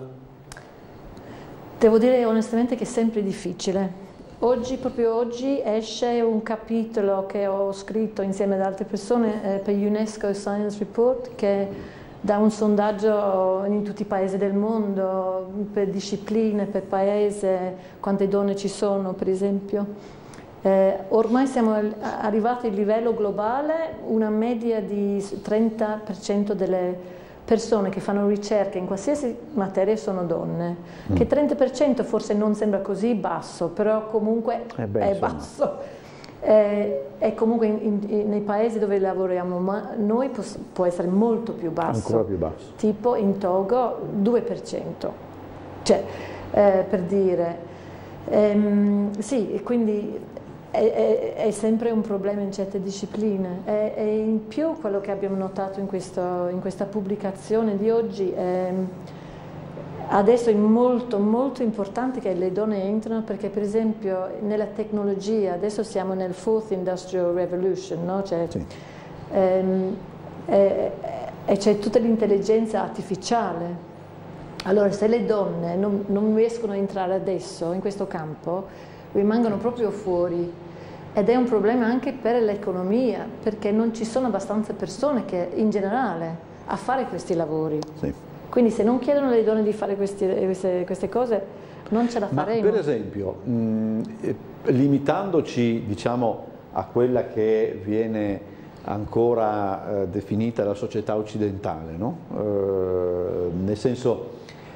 Devo dire onestamente che è sempre difficile. Oggi, proprio oggi, esce un capitolo che ho scritto insieme ad altre persone eh, per UNESCO Science Report, che dà un sondaggio in tutti i paesi del mondo, per discipline, per paese, quante donne ci sono, per esempio. Eh, ormai siamo arrivati a livello globale, una media di trenta per cento delle persone che fanno ricerca in qualsiasi materia sono donne, mm. che trenta per cento forse non sembra così basso, però comunque eh beh, è basso. Eh, e comunque in, in, nei paesi dove lavoriamo ma noi può essere molto più basso, ancora più basso. Tipo in Togo due per cento, cioè eh, per dire, ehm, sì, quindi è, è, è sempre un problema in certe discipline e, e in più quello che abbiamo notato in, questo, in questa pubblicazione di oggi è, adesso è molto molto importante che le donne entrino, perché per esempio nella tecnologia adesso siamo nel fourth industrial revolution, no? Cioè, sì. ehm, e, e c'è tutta l'intelligenza artificiale. Allora se le donne non, non riescono a entrare adesso in questo campo rimangono proprio fuori. Ed è un problema anche per l'economia, perché non ci sono abbastanza persone che, in generale, a fare questi lavori. Sì. Quindi se non chiedono alle donne di fare questi, queste, queste cose, non ce la faremo. Ma per esempio, mh, limitandoci, diciamo, a quella che viene ancora eh, definita la società occidentale, no? Eh, nel senso,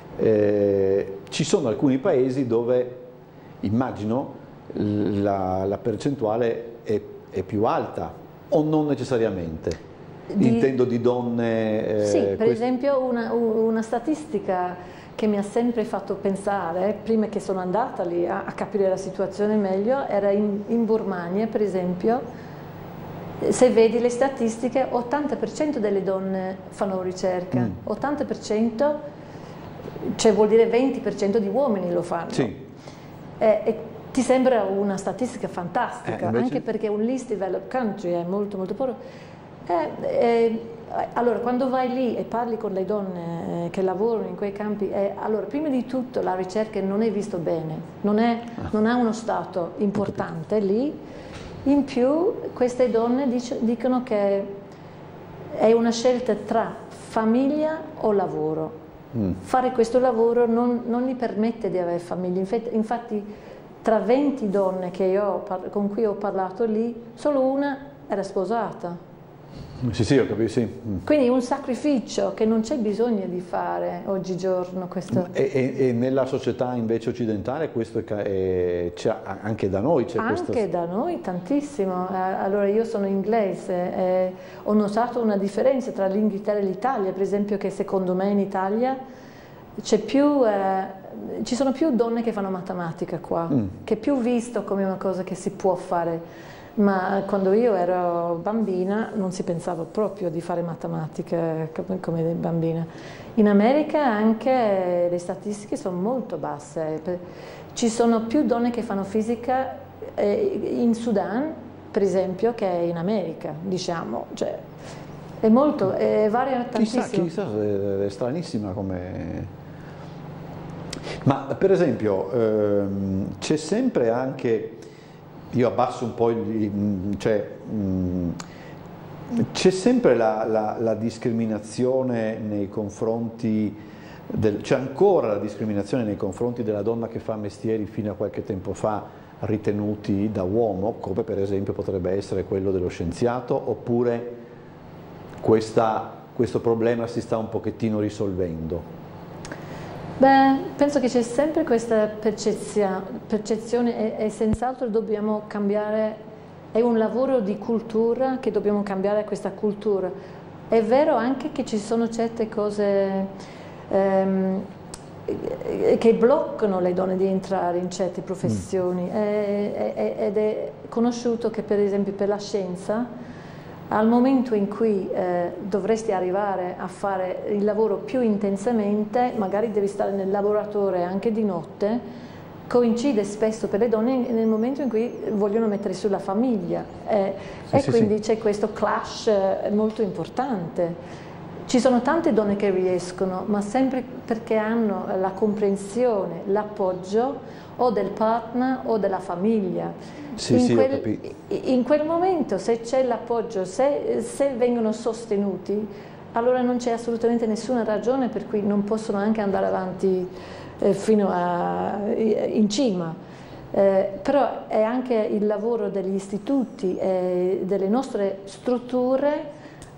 eh, ci sono alcuni paesi dove, immagino, La, la percentuale è, è più alta, o non necessariamente? Di, Intendo di donne... Eh, sì, per esempio una, una statistica che mi ha sempre fatto pensare, prima che sono andata lì a, a capire la situazione meglio, era in, in Birmania, per esempio, se vedi le statistiche, ottanta per cento delle donne fanno ricerca, mm. ottanta per cento, cioè vuol dire venti per cento di uomini lo fanno. Sì. E, e, ti sembra una statistica fantastica, eh, invece... anche perché un least developed country è molto molto povero. Eh, eh, allora, quando vai lì e parli con le donne eh, che lavorano in quei campi, eh, allora, prima di tutto la ricerca non è vista bene, non, è, ah. non ha uno stato importante lì. In più, queste donne dic dicono che è una scelta tra famiglia o lavoro. Mm. Fare questo lavoro non, non gli permette di avere famiglia. Infatti, infatti tra venti donne che io, con cui ho parlato lì, solo una era sposata. Sì, sì, ho capito, sì. Quindi un sacrificio che non c'è bisogno di fare oggigiorno. Questo. E, e, e nella società invece occidentale questo è, c'è anche da noi? Anche questo... da noi tantissimo. Allora io sono inglese e ho notato una differenza tra l'Inghilterra e l'Italia, per esempio, che secondo me in Italia c'è più... Eh, ci sono più donne che fanno matematica qua, mm. che è più visto come una cosa che si può fare, ma quando io ero bambina non si pensava proprio di fare matematica come, come bambina. In America anche le statistiche sono molto basse, ci sono più donne che fanno fisica in Sudan, per esempio, che in America, diciamo, cioè, è molto, è, varia tantissimo. Chissà, chissà, è stranissima come... Ma per esempio ehm, c'è sempre anche, io abbasso un po' il, cioè c'è sempre la, la, la discriminazione nei confronti, del, c'è ancora la discriminazione nei confronti della donna che fa mestieri fino a qualche tempo fa ritenuti da uomo, come per esempio potrebbe essere quello dello scienziato, oppure questa, questo problema si sta un pochettino risolvendo? Beh, penso che c'è sempre questa percezione, percezione e, e senz'altro dobbiamo cambiare, è un lavoro di cultura che dobbiamo cambiare questa cultura. È vero anche che ci sono certe cose ehm, che bloccano le donne di entrare in certe professioni mm. e, e, ed è conosciuto che per esempio per la scienza al momento in cui eh, dovresti arrivare a fare il lavoro più intensamente, magari devi stare nel laboratorio anche di notte, coincide spesso per le donne nel momento in cui vogliono mettere sulla famiglia eh, sì, e sì, quindi sì. c'è questo clash eh, molto importante. Ci sono tante donne che riescono, ma sempre perché hanno la comprensione, l'appoggio o del partner o della famiglia. Sì, in, sì, quel, in quel momento, se c'è l'appoggio, se, se vengono sostenuti, allora non c'è assolutamente nessuna ragione per cui non possono anche andare avanti eh, fino a, in cima. Eh, però è anche il lavoro degli istituti e delle nostre strutture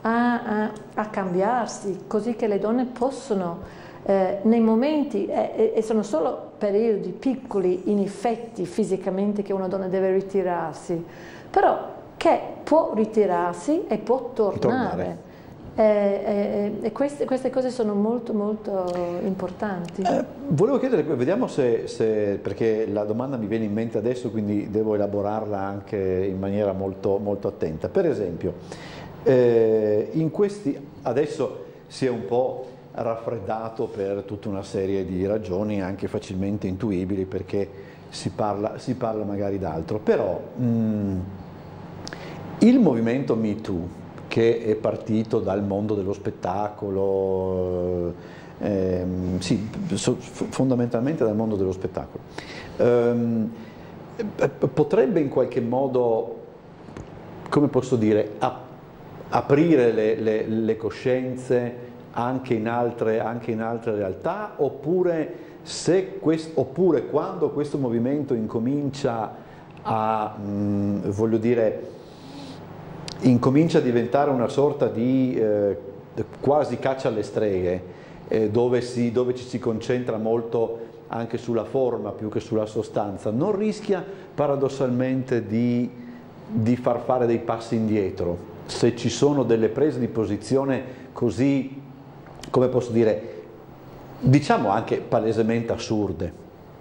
a, a, a cambiarsi, così che le donne possono, eh, nei momenti, eh, e sono solo periodi piccoli, in effetti, fisicamente, che una donna deve ritirarsi, però che può ritirarsi e può tornare. tornare. E, e, e queste, queste cose sono molto molto importanti. Eh, volevo chiedere, vediamo se, se, perché la domanda mi viene in mente adesso, quindi devo elaborarla anche in maniera molto, molto attenta. Per esempio, eh, in questi, adesso si è un po' raffreddato per tutta una serie di ragioni anche facilmente intuibili, perché si parla, si parla magari d'altro, però mh, il movimento Me Too, che è partito dal mondo dello spettacolo, ehm, sì, so, fondamentalmente dal mondo dello spettacolo, ehm, potrebbe in qualche modo, come posso dire, ap aprire le, le, le coscienze anche in altre, anche in altre realtà, oppure, se quest, oppure quando questo movimento incomincia a, mh, voglio dire, incomincia a diventare una sorta di eh, quasi caccia alle streghe, eh, dove, si, dove ci si concentra molto anche sulla forma più che sulla sostanza, non rischia paradossalmente di, di far fare dei passi indietro, se ci sono delle prese di posizione così, come posso dire, diciamo anche palesemente assurde?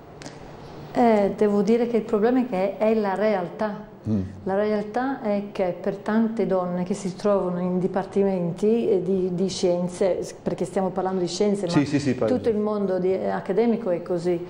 Eh, devo dire che il problema è che è la realtà. Mm. La realtà è che per tante donne che si trovano in dipartimenti di, di scienze, perché stiamo parlando di scienze, sì, ma sì, sì, tutto il mondo di, accademico è così,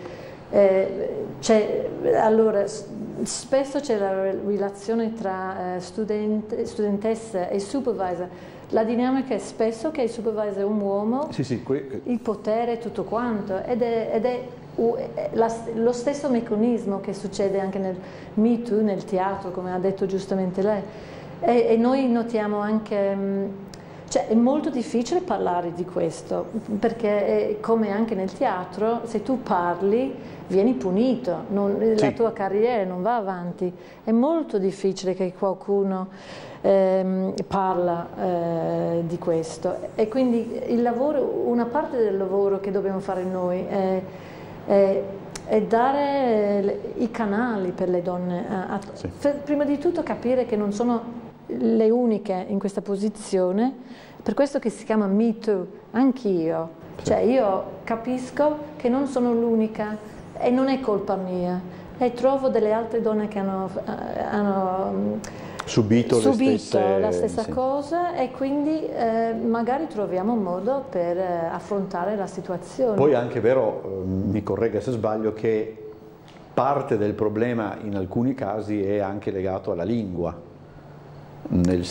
eh, allora spesso c'è la relazione tra eh, student, studentessa e supervisor. La dinamica è spesso che il supervisor è un uomo, sì, sì, il potere, tutto quanto, ed è, ed è La, lo stesso meccanismo che succede anche nel Me Too, nel teatro, come ha detto giustamente lei, e, e noi notiamo anche, cioè è molto difficile parlare di questo, perché è, come anche nel teatro, se tu parli vieni punito, non, sì. La tua carriera non va avanti, è molto difficile che qualcuno ehm, parla eh, di questo, e quindi il lavoro, una parte del lavoro che dobbiamo fare noi è E, e dare le, i canali per le donne, a, a, sì. per, prima di tutto capire che non sono le uniche in questa posizione, per questo che si chiama Me Too, anch'io, sì. Cioè io capisco che non sono l'unica e non è colpa mia, e trovo delle altre donne che hanno, hanno subito, subito le stesse, la stessa sì. cosa, e quindi eh, magari troviamo un modo per eh, affrontare la situazione. Poi è anche vero, eh, mi corregga se sbaglio, che parte del problema in alcuni casi è anche legato alla lingua, nel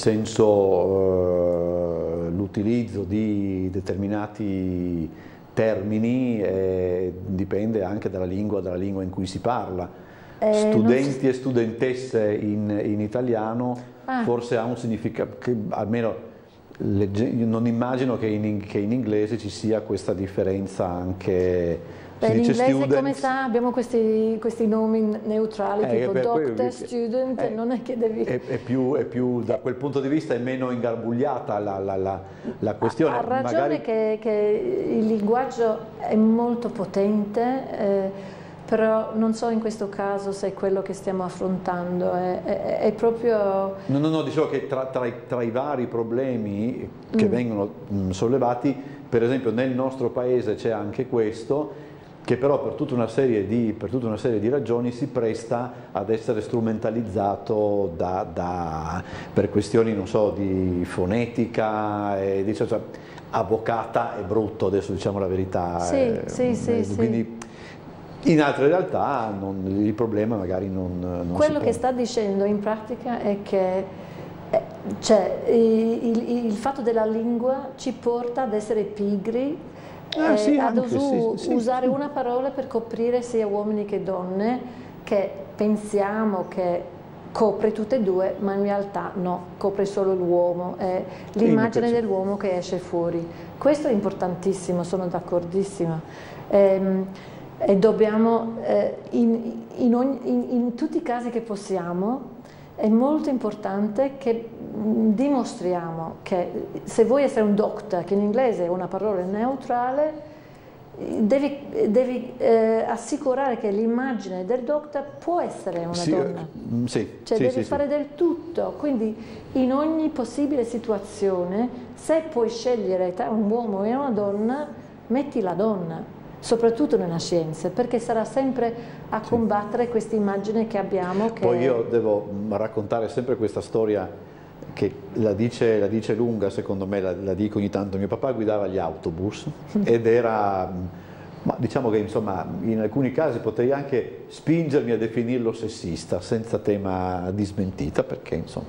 senso eh, l'utilizzo di determinati termini eh, dipende anche dalla lingua, dalla lingua in cui si parla. Eh, Studenti si... e studentesse in, in italiano ah. forse ha un significato che almeno non immagino che in, che in inglese ci sia questa differenza anche. Beh, in inglese, come sa, abbiamo questi, questi nomi neutrali, eh, tipo beh, doctor, poi, student, eh, non è che devi... È, è, più, è più, da quel punto di vista, è meno ingarbugliata la, la, la, la questione. Ha ragione. Magari... che, che il linguaggio è molto potente, eh, però non so in questo caso se è quello che stiamo affrontando, è, è, è proprio... No, no, no, dicevo che tra, tra, i, tra i vari problemi che mm. vengono mh, sollevati, per esempio nel nostro paese c'è anche questo, che però per tutta una serie di, per tutta una serie di ragioni si presta ad essere strumentalizzato da, da, per questioni, non so, di fonetica, e, diciamo, cioè, avvocata è brutto, adesso diciamo la verità. Sì, eh, sì, sì, quindi, sì. In altre realtà non, il problema magari non, non Quello si che sta dicendo in pratica è che eh, cioè, il, il fatto della lingua ci porta ad essere pigri, Ah, sì, eh, ad anche, usu, sì, sì, usare sì. una parola per coprire sia uomini che donne, che pensiamo che copre tutte e due, ma in realtà no, copre solo l'uomo, è l'immagine dell'uomo che esce fuori. Questo è importantissimo, sono d'accordissima. Ehm, e dobbiamo, eh, in, in, ogni, in, in tutti i casi che possiamo, è molto importante che dimostriamo che se vuoi essere un doctor, che in inglese è una parola neutrale, devi, devi eh, assicurare che l'immagine del doctor può essere una sì, donna, eh, sì, cioè sì, devi sì, fare sì. del tutto, quindi in ogni possibile situazione, se puoi scegliere tra un uomo e una donna, metti la donna, soprattutto nella scienza, perché sarà sempre a Sì. combattere questa immagine che abbiamo. Che... Poi io devo raccontare sempre questa storia che la dice, la dice lunga, secondo me, la, la dico ogni tanto. Mio papà guidava gli autobus ed era, ma diciamo che insomma in alcuni casi potrei anche spingermi a definirlo sessista, senza tema di smentita, perché insomma.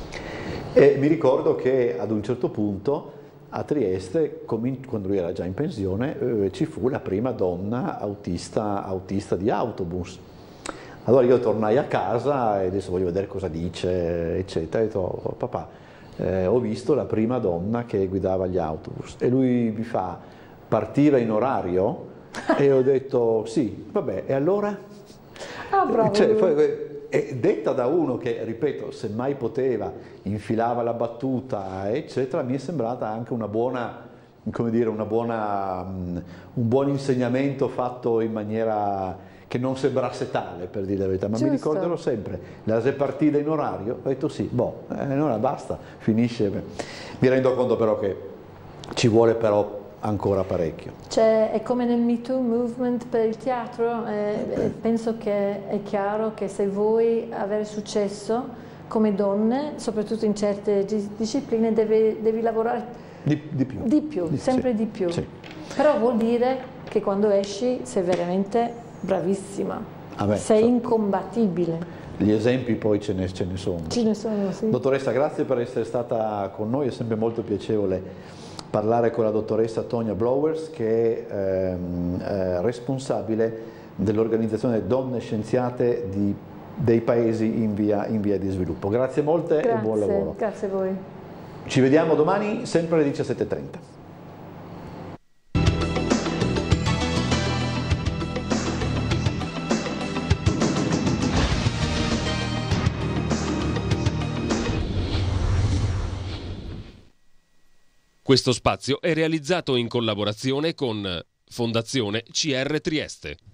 E mi ricordo che ad un certo punto a Trieste, quando lui era già in pensione, eh, ci fu la prima donna autista, autista di autobus. Allora io tornai a casa e adesso voglio vedere cosa dice, eccetera, e ho detto, oh, papà, eh, ho visto la prima donna che guidava gli autobus. E lui mi fa, partiva in orario? E ho detto, sì, vabbè, e allora? Ah, bravo. Cioè, poi, è detta da uno che, ripeto, se mai poteva, infilava la battuta, eccetera, mi è sembrata anche una buona, come dire, una buona, um, un buon insegnamento fatto in maniera che non sembrasse tale, per dire la verità, ma Giusto. Mi ricorderò sempre, la se partita in orario, ho detto sì, boh, eh, allora basta, finisce. Mi rendo conto però che ci vuole però ancora parecchio. Cioè, è come nel Me Too Movement per il teatro, eh, penso che è chiaro che se vuoi avere successo come donne, soprattutto in certe discipline, devi, devi lavorare Di, di più. di più, Di, sempre sì, di più. Sì. Però vuol dire che quando esci sei veramente bravissima, Ah beh, sei so. incombattibile. Gli esempi poi ce ne, ce ne sono. Ce ne sono, sì. Dottoressa, grazie per essere stata con noi, è sempre molto piacevole parlare con la dottoressa Tonia Blowers, che è ehm, eh, responsabile dell'organizzazione Donne Scienziate di, dei paesi in via, in via di sviluppo. Grazie molte Grazie, e buon lavoro. Grazie a voi. Ci vediamo domani sempre alle diciassette e trenta. Questo spazio è realizzato in collaborazione con Fondazione C R Trieste.